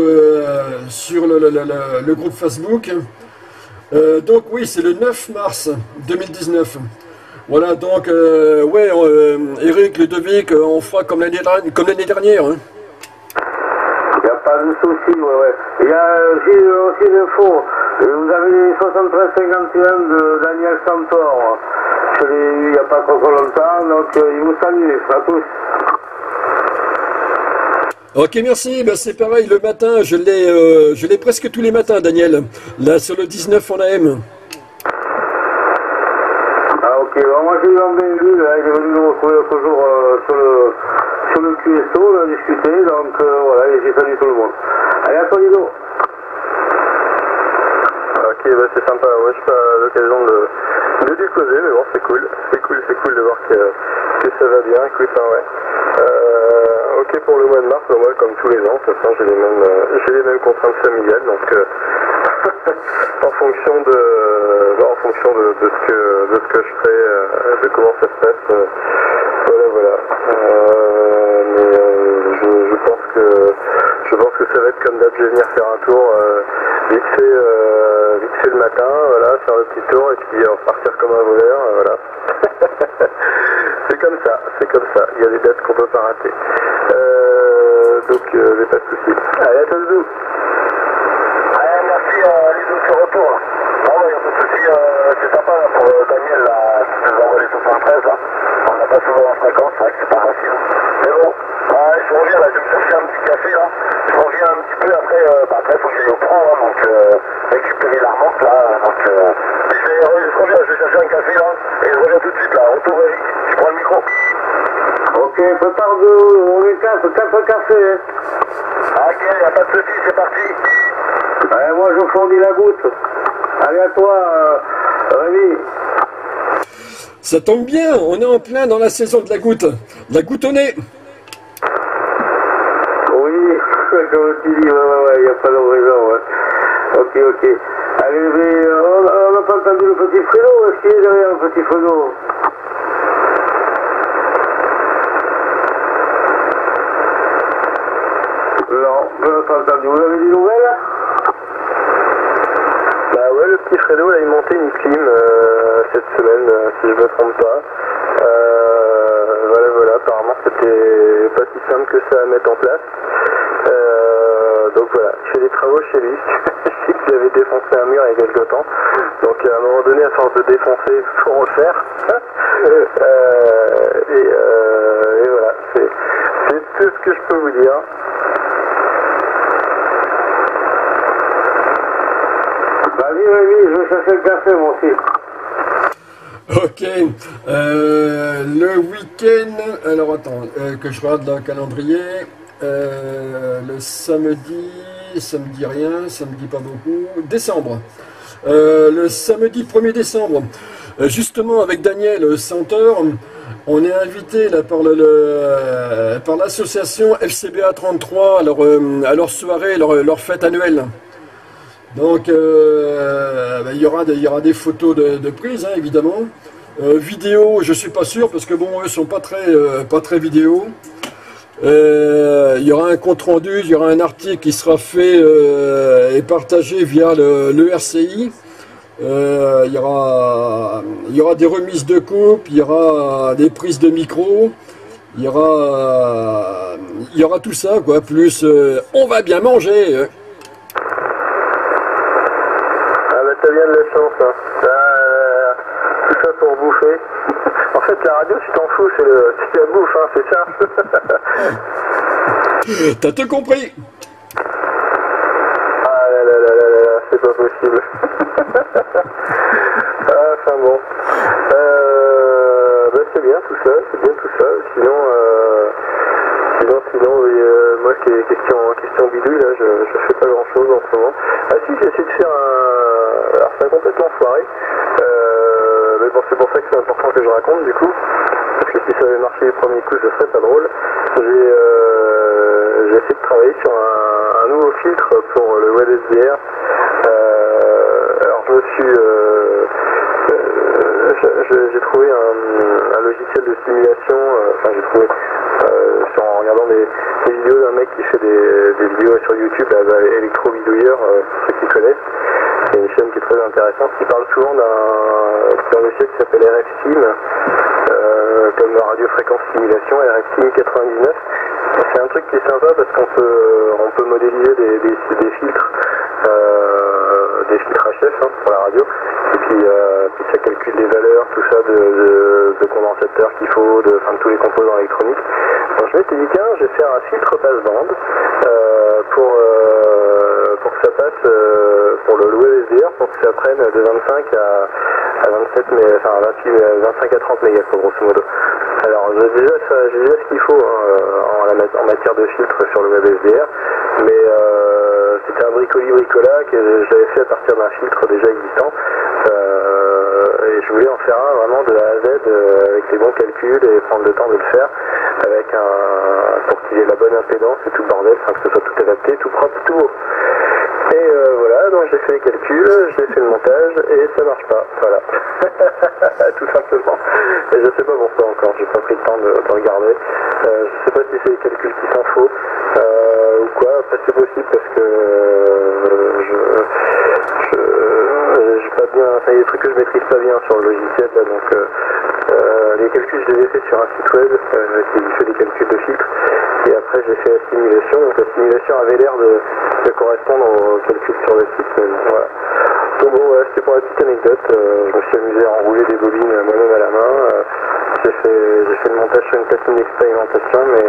le groupe Facebook. Donc oui, c'est le 9 mars 2019. Voilà, donc, ouais, Eric, Ludovic, on fera comme l'année dernière. Hein. Il n'y a pas de souci, ouais. Il y a aussi l'info. Vous avez les 73-51 de Daniel Santor. Je l'ai eu il n'y a pas trop longtemps, donc il vous salue à tous. Ok, merci. Ben, c'est pareil, le matin, je l'ai presque tous les matins, Daniel. Là, sur le 19 en AM. Ah, ok. Alors, moi, j'ai eu un Bengu, là, il est venu nous retrouver l'autre jour sur le QSO, on a discuté, donc voilà, et j'ai salué tout le monde. Allez, à toi, Ludo. Ok, bah c'est sympa, ouais, j'ai pas l'occasion de déposer, mais bon, c'est cool de voir que ça va bien, écoute, hein, ouais. Ok pour le mois de mars, moi comme tous les ans, de toute façon j'ai les mêmes contraintes familiales, donc en fonction de ce que je fais, de comment ça se passe, voilà. Mais je pense que ça va être comme d'hab, je vais venir faire un tour vite fait le matin, voilà, faire le petit tour et puis repartir comme un voleur, voilà. C'est comme ça, il y a des dates qu'on peut pas rater. Donc mais pas de soucis. Allez, à toi le zoo. Allez, merci Ludo sur retour. Bon, il n'y a pas de souci, c'est sympa là, pour Daniel là, qui nous envoie les 73 là. On n'a pas souvent en fréquence, c'est vrai que c'est pas facile. Mais bon, je reviens là, je vais me chercher un petit café là. Je reviens un petit peu après, après faut que j'aille au prend, hein, donc récupérer la remonte là. Donc je reviens, je vais chercher un café là, et je reviens tout de suite là, retour Eric, je prends le micro. Ok, prépare on est 4 cafés. Hein. Ok, y a pas de souci, c'est parti. Allez, moi je fournis la goutte. Allez, à toi, Rémi. Ça tombe bien, on est en plein dans la saison de la goutte. La goutte au nez. Oui, comme tu dis, ouais, il n'y a pas de raison, ouais. Ok. Allez, mais on n'a pas entendu le petit Fredo, est-ce qu'il est derrière le petit Fredo? Non, je n'ai pas entendu. Vous avez des nouvelles? Bah ouais, le petit Fredo, là, il montait une clim cette semaine, si je me trompe pas. Voilà, apparemment c'était pas si simple que ça à mettre en place. Donc voilà, je fais des travaux chez lui. Je sais qu'il avait défoncé un mur il y a quelques temps. Donc à un moment donné, à force de défoncer, il faut refaire. Et voilà, c'est tout ce que je peux vous dire. Vas-y, Rémi, je vais chercher le café, moi aussi. Ok, le week-end, alors attends, que je regarde le calendrier, le samedi rien, samedi pas beaucoup, décembre, le samedi 1er décembre, justement avec Daniel Santor, on est invité là par l'association FCBA 33 à leur soirée, leur fête annuelle. Donc il y aura des photos de prise, hein, évidemment. Vidéo, je suis pas sûr parce que bon, eux sont pas très vidéo. Il y aura un compte rendu, il y aura un article qui sera fait et partagé via le RCI. Il y aura des remises de coupe, il y aura des prises de micro, il y aura tout ça quoi. Plus on va bien manger. Ça vient de la chance, hein. Tout ça pour bouffer. En fait, la radio, tu t'en fous, c'est la bouffe, hein, c'est ça. T'as tout compris. Ah là, c'est pas possible. Enfin bon. Bah, c'est bien tout ça. Sinon, moi c'est question bidouille, là, je fais pas grand chose en ce moment. Ah si, j'ai essayé de faire un... Alors ça a complètement foiré. Mais bon, c'est pour ça que c'est important que je raconte du coup. Parce que si ça avait marché les premiers coups, ce serait pas drôle. J'ai essayé de travailler sur un nouveau filtre pour le WebSDR. Alors je me suis... j'ai trouvé un logiciel de simulation, enfin j'ai trouvé en regardant des vidéos d'un mec qui fait des vidéos sur YouTube, Electro-Bidouilleur, pour ceux qui connaissent. C'est une chaîne qui est très intéressante, qui parle souvent d'un logiciel qui s'appelle RFSim, comme radiofréquence simulation, RFSim 99. C'est un truc qui est sympa parce qu'on peut modéliser des filtres. Des filtres HF pour la radio, et puis ça calcule les valeurs, tout ça de condensateurs qu'il faut, de tous les composants électroniques. Donc je m'étais dit tiens, je vais faire un filtre passe-bande pour que ça passe pour le WebSDR, pour que ça prenne de 25 à 27, à 25 à 30 mégas grosso modo. Alors j'ai déjà ce qu'il faut en matière de filtre sur le WebSDR, mais c'était un bricoli-bricola que j'avais fait à partir d'un filtre déjà existant, et je voulais en faire un vraiment de A à Z avec les bons calculs et prendre le temps de le faire pour qu'il ait la bonne impédance et tout le bordel, que ce soit tout adapté, tout propre, tout beau. Et voilà, donc j'ai fait les calculs, j'ai fait le montage et ça marche pas, voilà. Tout simplement. Et je sais pas pourquoi encore, j'ai pas pris le temps de regarder. Je sais pas si c'est les calculs qui s'en faux ou quoi, après c'est possible parce que j'ai pas bien, il y a des trucs que je maîtrise pas bien sur le logiciel là, donc les calculs je les ai fait sur un site web qui fait des calculs de filtres, et après j'ai fait la simulation, donc la simulation avait l'air de correspondre aux calculs sur le site, mais bon, voilà. Donc bon, voilà, c'était pour la petite anecdote. Je me suis amusé à enrouler des bobines moi-même à la main. J'ai fait le montage sur une platine d'expérimentation, mais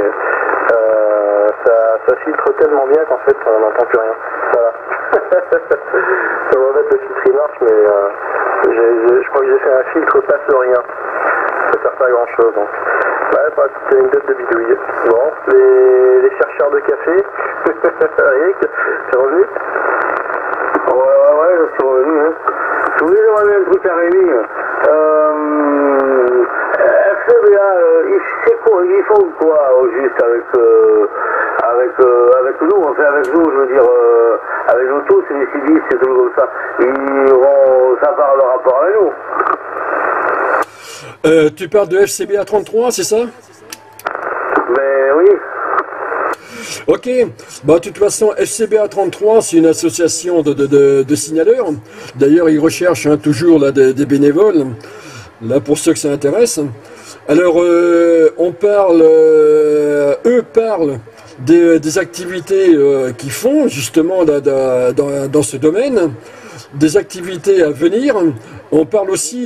ça filtre tellement bien qu'en fait on n'entend plus rien. Voilà. Donc en fait le filtre il marche, mais je crois que j'ai fait un filtre passe rien. Ça sert pas à grand chose. Donc ouais, pour la petite anecdote de bidouille. Bon, les chercheurs de café, Eric, c'est revenu? Ouais, je suis revenu. Hein. Je voulais demander un truc à Rémi. FCBA, ils font quoi au juste avec nous, enfin avec nous, je veux dire, avec nous tous, les civilistes et tout comme ça. Ça parle de rapport avec nous. Tu parles de FCBA 33, c'est ça? Ben oui. Ok, bah, de toute façon, FCBA 33, c'est une association de signaleurs. D'ailleurs, ils recherchent toujours là, des bénévoles, là pour ceux que ça intéresse. Alors, eux parlent des activités qu'ils font justement dans ce domaine, des activités à venir. On parle aussi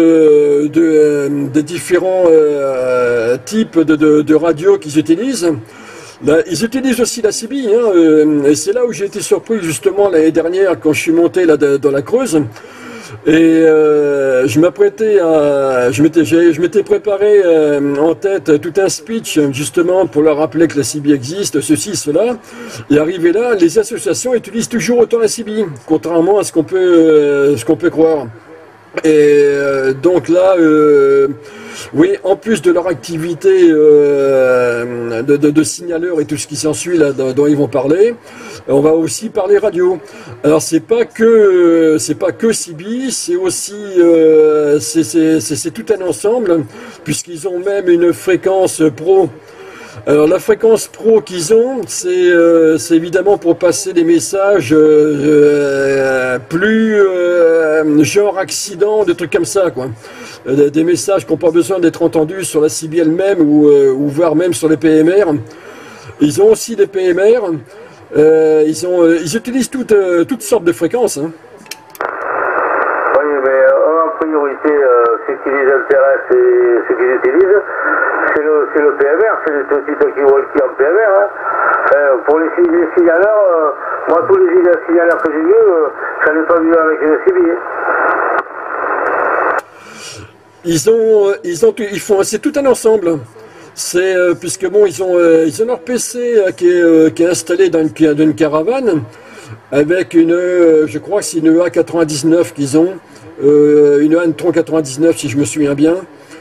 de différents types de radios qu'ils utilisent. Là, ils utilisent aussi la CB, et c'est là où j'ai été surpris justement l'année dernière quand je suis monté là dans la Creuse. Et je m'étais préparé en tête tout un speech justement pour leur rappeler que la CB existe, ceci, cela. Et arrivé là, les associations utilisent toujours autant la CB, contrairement à ce qu'on peut croire. Et donc là, oui, en plus de leur activité de signaleurs et tout ce qui s'ensuit là dont ils vont parler, on va aussi parler radio. Alors c'est pas que CB, c'est aussi c'est tout un ensemble, puisqu'ils ont même une fréquence pro. Alors la fréquence pro qu'ils ont, c'est évidemment pour passer des messages plus genre accident, des trucs comme ça, quoi. Des messages qui n'ont pas besoin d'être entendus sur la CB elle-même ou voire même sur les PMR. Ils ont aussi des PMR. Ils utilisent toutes sortes de fréquences. Hein. Oui, mais en priorité, ce qui les intéresse et ce qu'ils utilisent, c'est le PMR, c'est le petit talkie-walkie en PMR. Hein. Pour les signaleurs, moi tous les signaleurs que j'ai vus, ça n'est pas mieux avec le CB. C'est tout un ensemble. C'est puisque bon, ils ont leur PC qui est installé dans une caravane avec je crois que c'est une A99 qu'ils ont, une Antron 99 si je me souviens bien.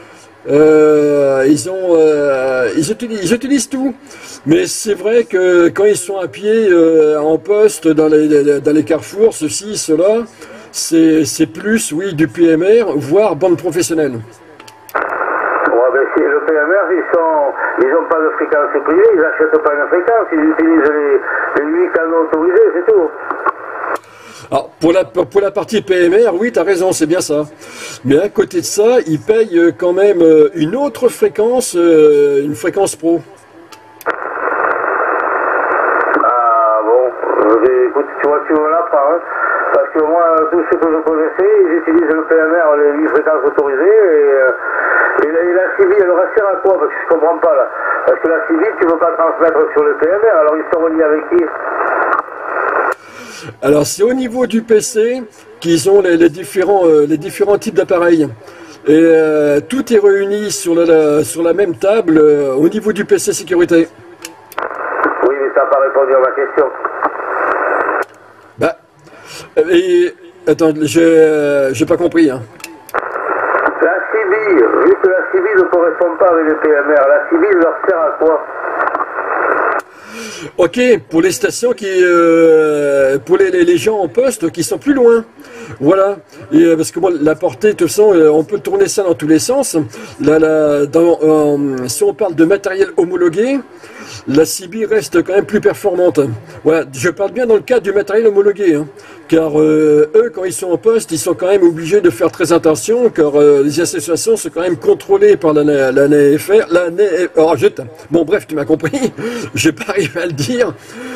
Ils utilisent tout, mais c'est vrai que quand ils sont à pied en poste dans les carrefours, ceci, cela, c'est plus, oui, du PMR, voire bande professionnelle. Ouais, ben si le PMR, ils n'ont pas de fréquence privée, ils n'achètent pas une fréquence, ils utilisent les 8 canaux autorisés, c'est tout. Alors, pour la partie PMR, oui, tu as raison, c'est bien ça. Mais à côté de ça, ils payent quand même une autre fréquence, une fréquence pro. Ah bon, écoute, tu vois, tu me l'apprends, hein. Parce que moi, tout ce que je connaissais, ils utilisent le PMR, les 8 fréquences autorisées, et la CIVI, elle leur sert à quoi? Parce que je comprends pas, là. Parce que la CIVI, tu ne peux pas transmettre sur le PMR, alors ils sont reliés avec qui? Alors c'est au niveau du PC qu'ils ont les différents types d'appareils. Et tout est réuni sur la même table au niveau du PC sécurité. Oui, mais ça n'a pas répondu à ma question. Bah, attends, j'ai pas compris. Hein. La CIVI, vu que la CIVI ne correspond pas avec le PMR, la CIVI leur sert à quoi? Ok, pour les stations pour les gens en poste qui sont plus loin. Voilà. Et, parce que moi, la portée, de toute façon, on peut tourner ça dans tous les sens. Si on parle de matériel homologué, la CIVI reste quand même plus performante. Voilà, je parle bien dans le cadre du matériel homologué, hein, car eux, quand ils sont en poste, ils sont quand même obligés de faire très attention, car les associations sont quand même contrôlées par la NFR. Bon, bref, tu m'as compris, j'ai pas arrivé à le dire.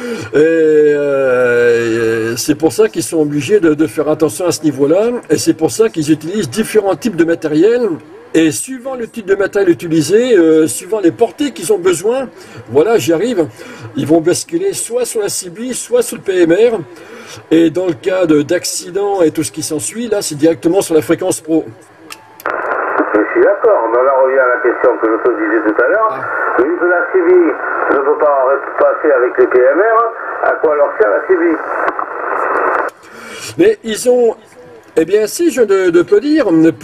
C'est pour ça qu'ils sont obligés de faire attention à ce niveau-là, et c'est pour ça qu'ils utilisent différents types de matériel. Et suivant le type de matériel utilisé, suivant les portées qu'ils ont besoin, voilà, j'y arrive, ils vont basculer soit sur la CIVI, soit sur le PMR. Et dans le cas d'accident et tout ce qui s'ensuit, là, c'est directement sur la fréquence pro. Je suis d'accord, mais là on revient à la question que je te disais tout à l'heure. Vu que la CIVI ne peut pas passer avec les PMR, à quoi leur sert la CIVI? Mais ils ont... Eh bien, si je peux dire,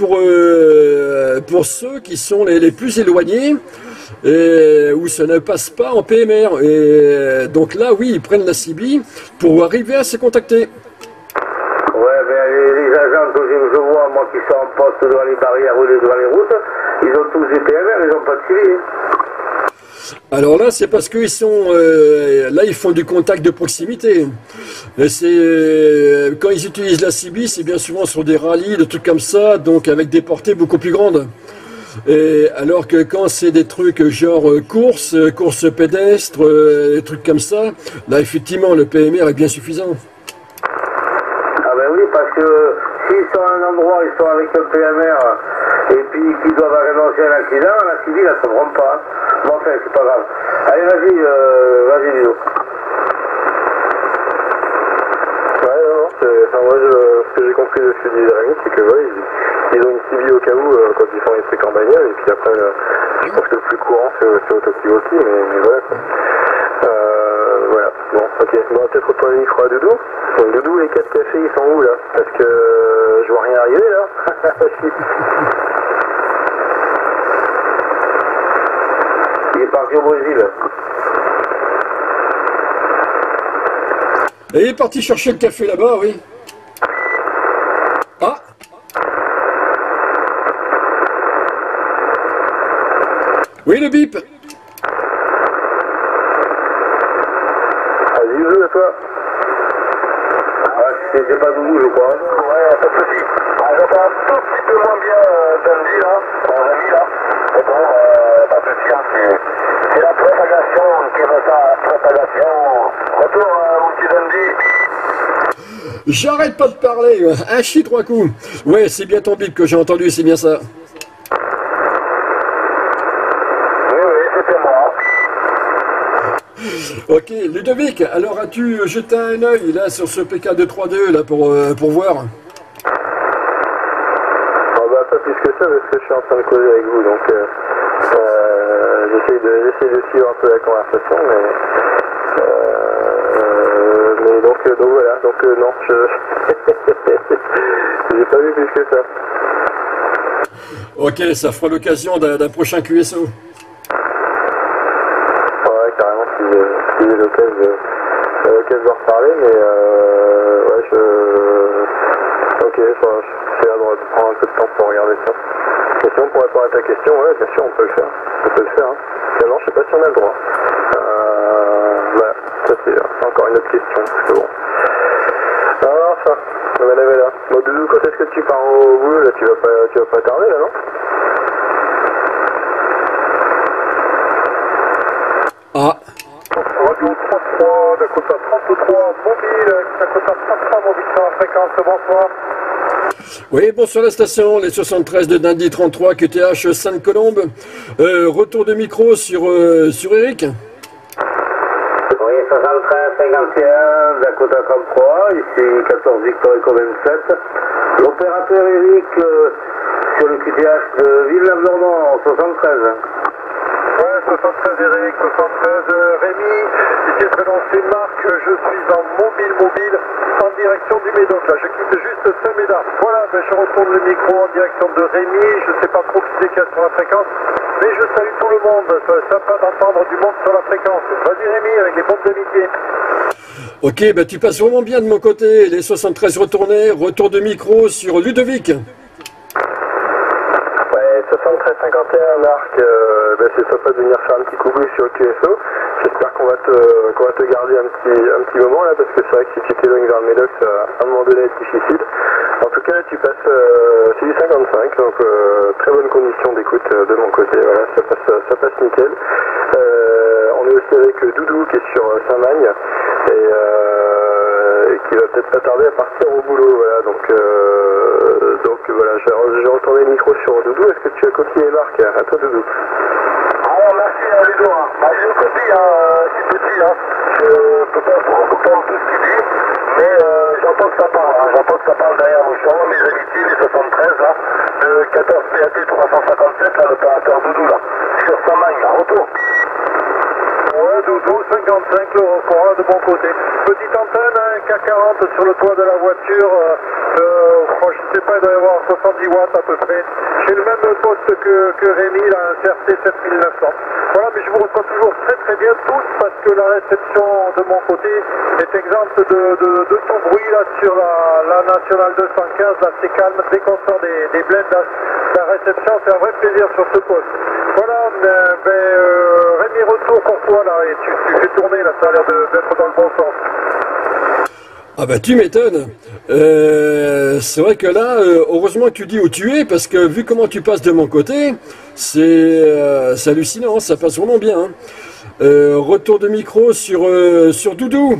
pour ceux qui sont les plus éloignés, où ça ne passe pas en PMR. Et donc là, oui, ils prennent la CIVI pour arriver à se contacter. Ouais, mais les agents que je vois, moi, qui sont en poste devant les barrières ou devant les routes, ils ont tous des PMR, ils n'ont pas de CIVI. Alors là, c'est parce qu'ils sont... là, ils font du contact de proximité. Quand ils utilisent la CIVI, c'est bien souvent sur des rallyes, des trucs comme ça, donc avec des portées beaucoup plus grandes. Et alors que quand c'est des trucs genre course pédestre, des trucs comme ça, là, effectivement, le PMR est bien suffisant. Ah ben oui, parce que s'ils sont à un endroit, ils sont avec un PMR, et puis qu'ils doivent annoncer un accident, la CIVI, elle ne se prend pas. Bon, enfin, c'est pas grave. Allez, vas-y, Lilo. Ouais, non, moi, ce que j'ai compris de ce que disait Rémi, c'est que ouais, ils ont une CIVI au cas où quand ils font les trucs en bagnole, et puis après, je pense que le plus courant, c'est Autopilot, mais voilà, quoi. Voilà, bon, ok. Bon, peut-être retourner le micro à Doudou. Donc, Doudou, les 4 cafés, ils sont où, là? Parce que je vois rien arriver, là. Il est parti au Brésil. Et il est parti chercher le café là-bas, oui. Ah! Oui, le bip! Vas-y, Doudou, à toi. Ah, c'est pas Doudou, je crois. Ouais, pas de soucis. J'entends un tout petit peu moins bien Dundee, là, mon ami, là. Mais bon, pas de soucis, hein, c'est la propagation qui veut ça, propagation. Retour, mon petit Dundee. J'arrête pas de parler, un chi 3 coups. Ouais, c'est bien ton bip que j'ai entendu, c'est bien ça. Oui, c'était moi. Ok, Ludovic, alors as-tu jeté un œil là sur ce PK232 là pour voir? Bah, pas plus que ça, parce que je suis en train de causer avec vous, donc j'essaye de suivre un peu la conversation, mais donc voilà, donc non, j'ai pas vu plus que ça. Ok, ça fera l'occasion d'un prochain QSO. Ouais, carrément, si j'ai l'occasion de reparler, mais ouais, ok, j'ai l'air de prendre un peu de temps pour regarder ça. Et sinon, pour répondre à ta question, ouais, bien sûr, on peut le faire. Hein. Maintenant, je sais pas si on a le droit. Voilà, ça c'est encore une autre question, parce que bon. Alors, enfin, on va laver là. Bon, Doudou, quand est-ce que tu pars au boulot, là, tu vas pas tarder, là, non? Ah. Radio 33, Dakota 33, mobile, Dakota 33, mobile sur la fréquence, bonsoir. Oui, bonsoir la station, les 73 de Dundee 33, QTH Sainte-Colombe. Retour de micro sur Eric. Oui, 73, 51, Dakota 33, ici 14 Victor Eco 27. L'opérateur Eric sur le QTH de Villeneuve-Normand, 73. Ouais, 73 Eric, 73 Rémi, ici le prénom c'est Marc, je suis en mobile en direction du Médoc, là je quitte juste Saint-Médard. Voilà, ben, je retourne le micro en direction de Rémi, je sais pas trop qui c'est qu'il y a sur la fréquence, mais je salue tout le monde, c'est sympa d'entendre du monde sur la fréquence. Vas-y Rémi, avec les bombes d'amitié. Ok, bah tu passes vraiment bien de mon côté, les 73 retournés, retour de micro sur Ludovic. Ouais, 73-51, Marc, ben c'est sympa de venir faire un petit coucou sur le QSO. J'espère qu'on va te garder un petit moment là, parce que c'est vrai que si tu t'éloignes vers le Médoc, ça va à un moment donné être difficile. En tout cas, tu passes, c'est du 55, donc très bonne condition d'écoute de mon côté, voilà, ça passe nickel. On est aussi avec Doudou qui est sur Saint-Magne, et qui va peut-être pas tarder à partir au boulot, voilà, donc voilà, je vais retourner le micro sur Doudou. Est-ce que tu as copié Marc? À toi Doudou. Alors merci Ludo, bah, j'ai une copie, c'est petit, je peux pas trop comprendre tout ce qu'il dit, mais j'entends que ça parle derrière moi, je suis vraiment mes amitiés, les 73 là, de 14 PAT 357, là, l'opérateur Doudou là, sur Saint-Magne, là, retour. Ouais, Doudou, 55, le record de mon côté. Petite antenne, K40 sur le toit de la voiture, je sais pas, il doit y avoir 70 watts à peu près. J'ai le même poste que Rémi, là, un CRT 7900. Voilà, mais je vous reçois toujours très bien tous, parce que la réception de mon côté est exempte de tout bruit là sur la nationale 215, là c'est calme, dès qu'on sort des blends, là, la réception c'est un vrai plaisir sur ce poste. Voilà, Rémi, retour pour toi là, et tu fais tourner là, ça a l'air d'être dans le bon sens. Ah bah tu m'étonnes. C'est vrai que là, heureusement que tu dis où tu es, parce que vu comment tu passes de mon côté, c'est hallucinant, ça passe vraiment bien. Hein. Retour de micro sur Doudou.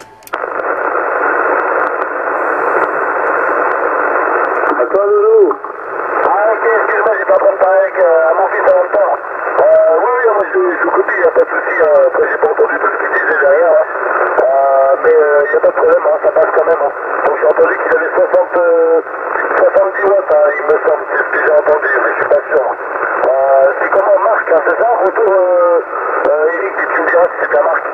À toi Doudou. Ah ok, excuse-moi, j'ai pas compris à mon fils en même temps. Oui, moi je vous copie, il n'y a pas de souci, après j'ai pas entendu tout ce qu'il disait derrière, mais il n'y a pas de problème, ça passe quand même. Donc j'ai entendu qu'il avait 70 watts, il me semble, c'est ce que j'ai entendu, mais je suis pas sûr. C'est comment Marc, c'est ça? Retour Eric, et tu me diras si c'est bien Marc.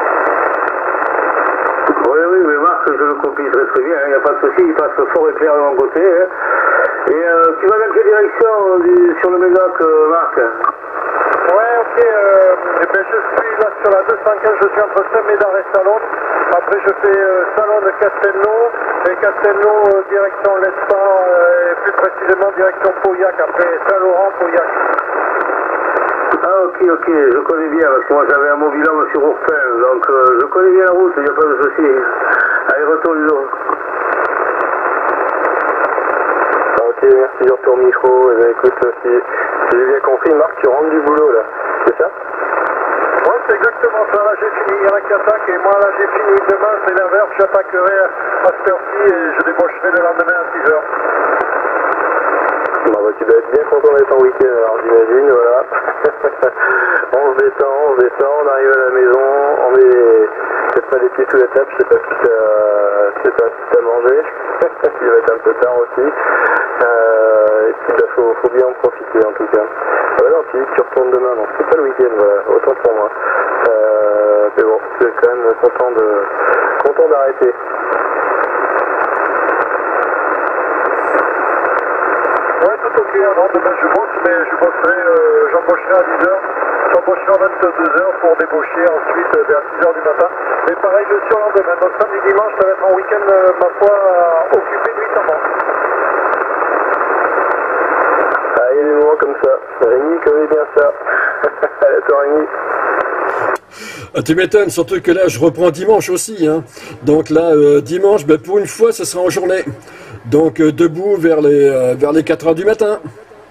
Oui, mais Marc, je le copie très bien, il n'y a pas de souci, il passe fort et clair de mon côté. Hein. Et tu vas dans quelle direction sur le Médoc, Marc? Ouais, ok, je suis là sur la 215, je suis entre Saint-Médard et Salon. Après je fais Salon de Castelnau, et Castelnau direction l'Espa, et plus précisément direction Pauillac, après Saint-Laurent, Pauillac. Ah ok, je connais bien, parce que moi j'avais un mobil-homme sur Ourpin, donc je connais bien la route, il n'y a pas de souci. Allez, retour Ludo. Ok, merci de retour micro. Eh bien, écoute, si j'ai bien compris, Marc, tu rentres du boulot là, c'est ça? Ouais, c'est exactement ça, là j'ai fini, il y en a qui attaquent, et moi là j'ai fini. Demain c'est l'inverse, j'attaquerai à cette heure-ci et je débaucherai le lendemain à 6h. Bon, bah, tu dois être bien content d'être en week-end, alors j'imagine, voilà. On se détend, on arrive à la maison, on met peut-être pas les pieds sous la table, je sais pas si t'as mangé, il va être un peu tard aussi. Et puis bah, faut bien en profiter en tout cas. Ouais, non, aussi, tu retournes demain, donc c'est pas le week-end, voilà, autant pour moi. Mais bon, je suis quand même content d'arrêter. Ouais, tout ok, non, demain je bosse, mais je bosserai, j'embaucherai à 10h, j'embaucherai à 22h pour débaucher ensuite vers 6h du matin. Mais pareil le surlendemain, donc samedi dimanche, ça va être un week-end, ma foi, occupé nuitamment. Ah, il y a des moments comme ça. Rémi connaît bien ça. À toi Rémi. Ah, tu m'étonnes, surtout que là, je reprends dimanche aussi. Hein. Donc là, dimanche, ben, pour une fois, ça sera en journée. Donc debout vers les 4 heures du matin.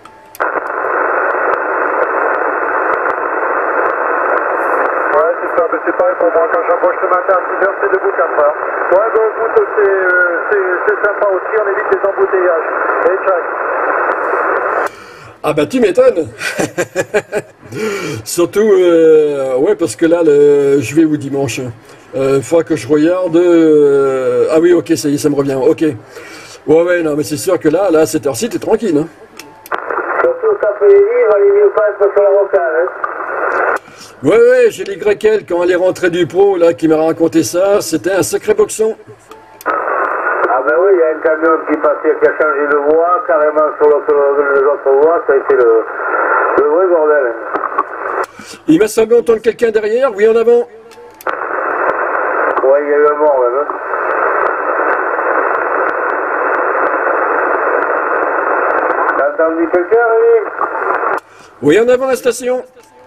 Ouais, c'est ça, mais c'est pareil pour moi. Quand j'embauche le matin à 6h, c'est debout 4 heures. Ouais, bah écoute, c'est sympa aussi, on évite les embouteillages. Et ciao. Ah bah tu m'étonnes. Surtout, ouais, parce que là, je vais où dimanche? Faudra que je regarde. Ah oui, ok, ça y est, ça me revient. Ok. Ouais, non, mais c'est sûr que là, à cette heure-ci, t'es tranquille. Hein. Surtout cet après-midi, il va aller pas être sur le local. Hein. Ouais, j'ai les Grequel, quand elle est rentrée du pro, là, qui m'a raconté ça, c'était un sacré boxon. Ah ben oui, il y a un camion qui passait, qui a changé de voie, carrément sur l'autre voie, ça a été le vrai bordel. Il m'a semblé entendre quelqu'un derrière, oui, en avant. Ouais, il y a eu un mort même. Hein. T'as entendu quelqu'un, Rémi? Oui, en avant la station.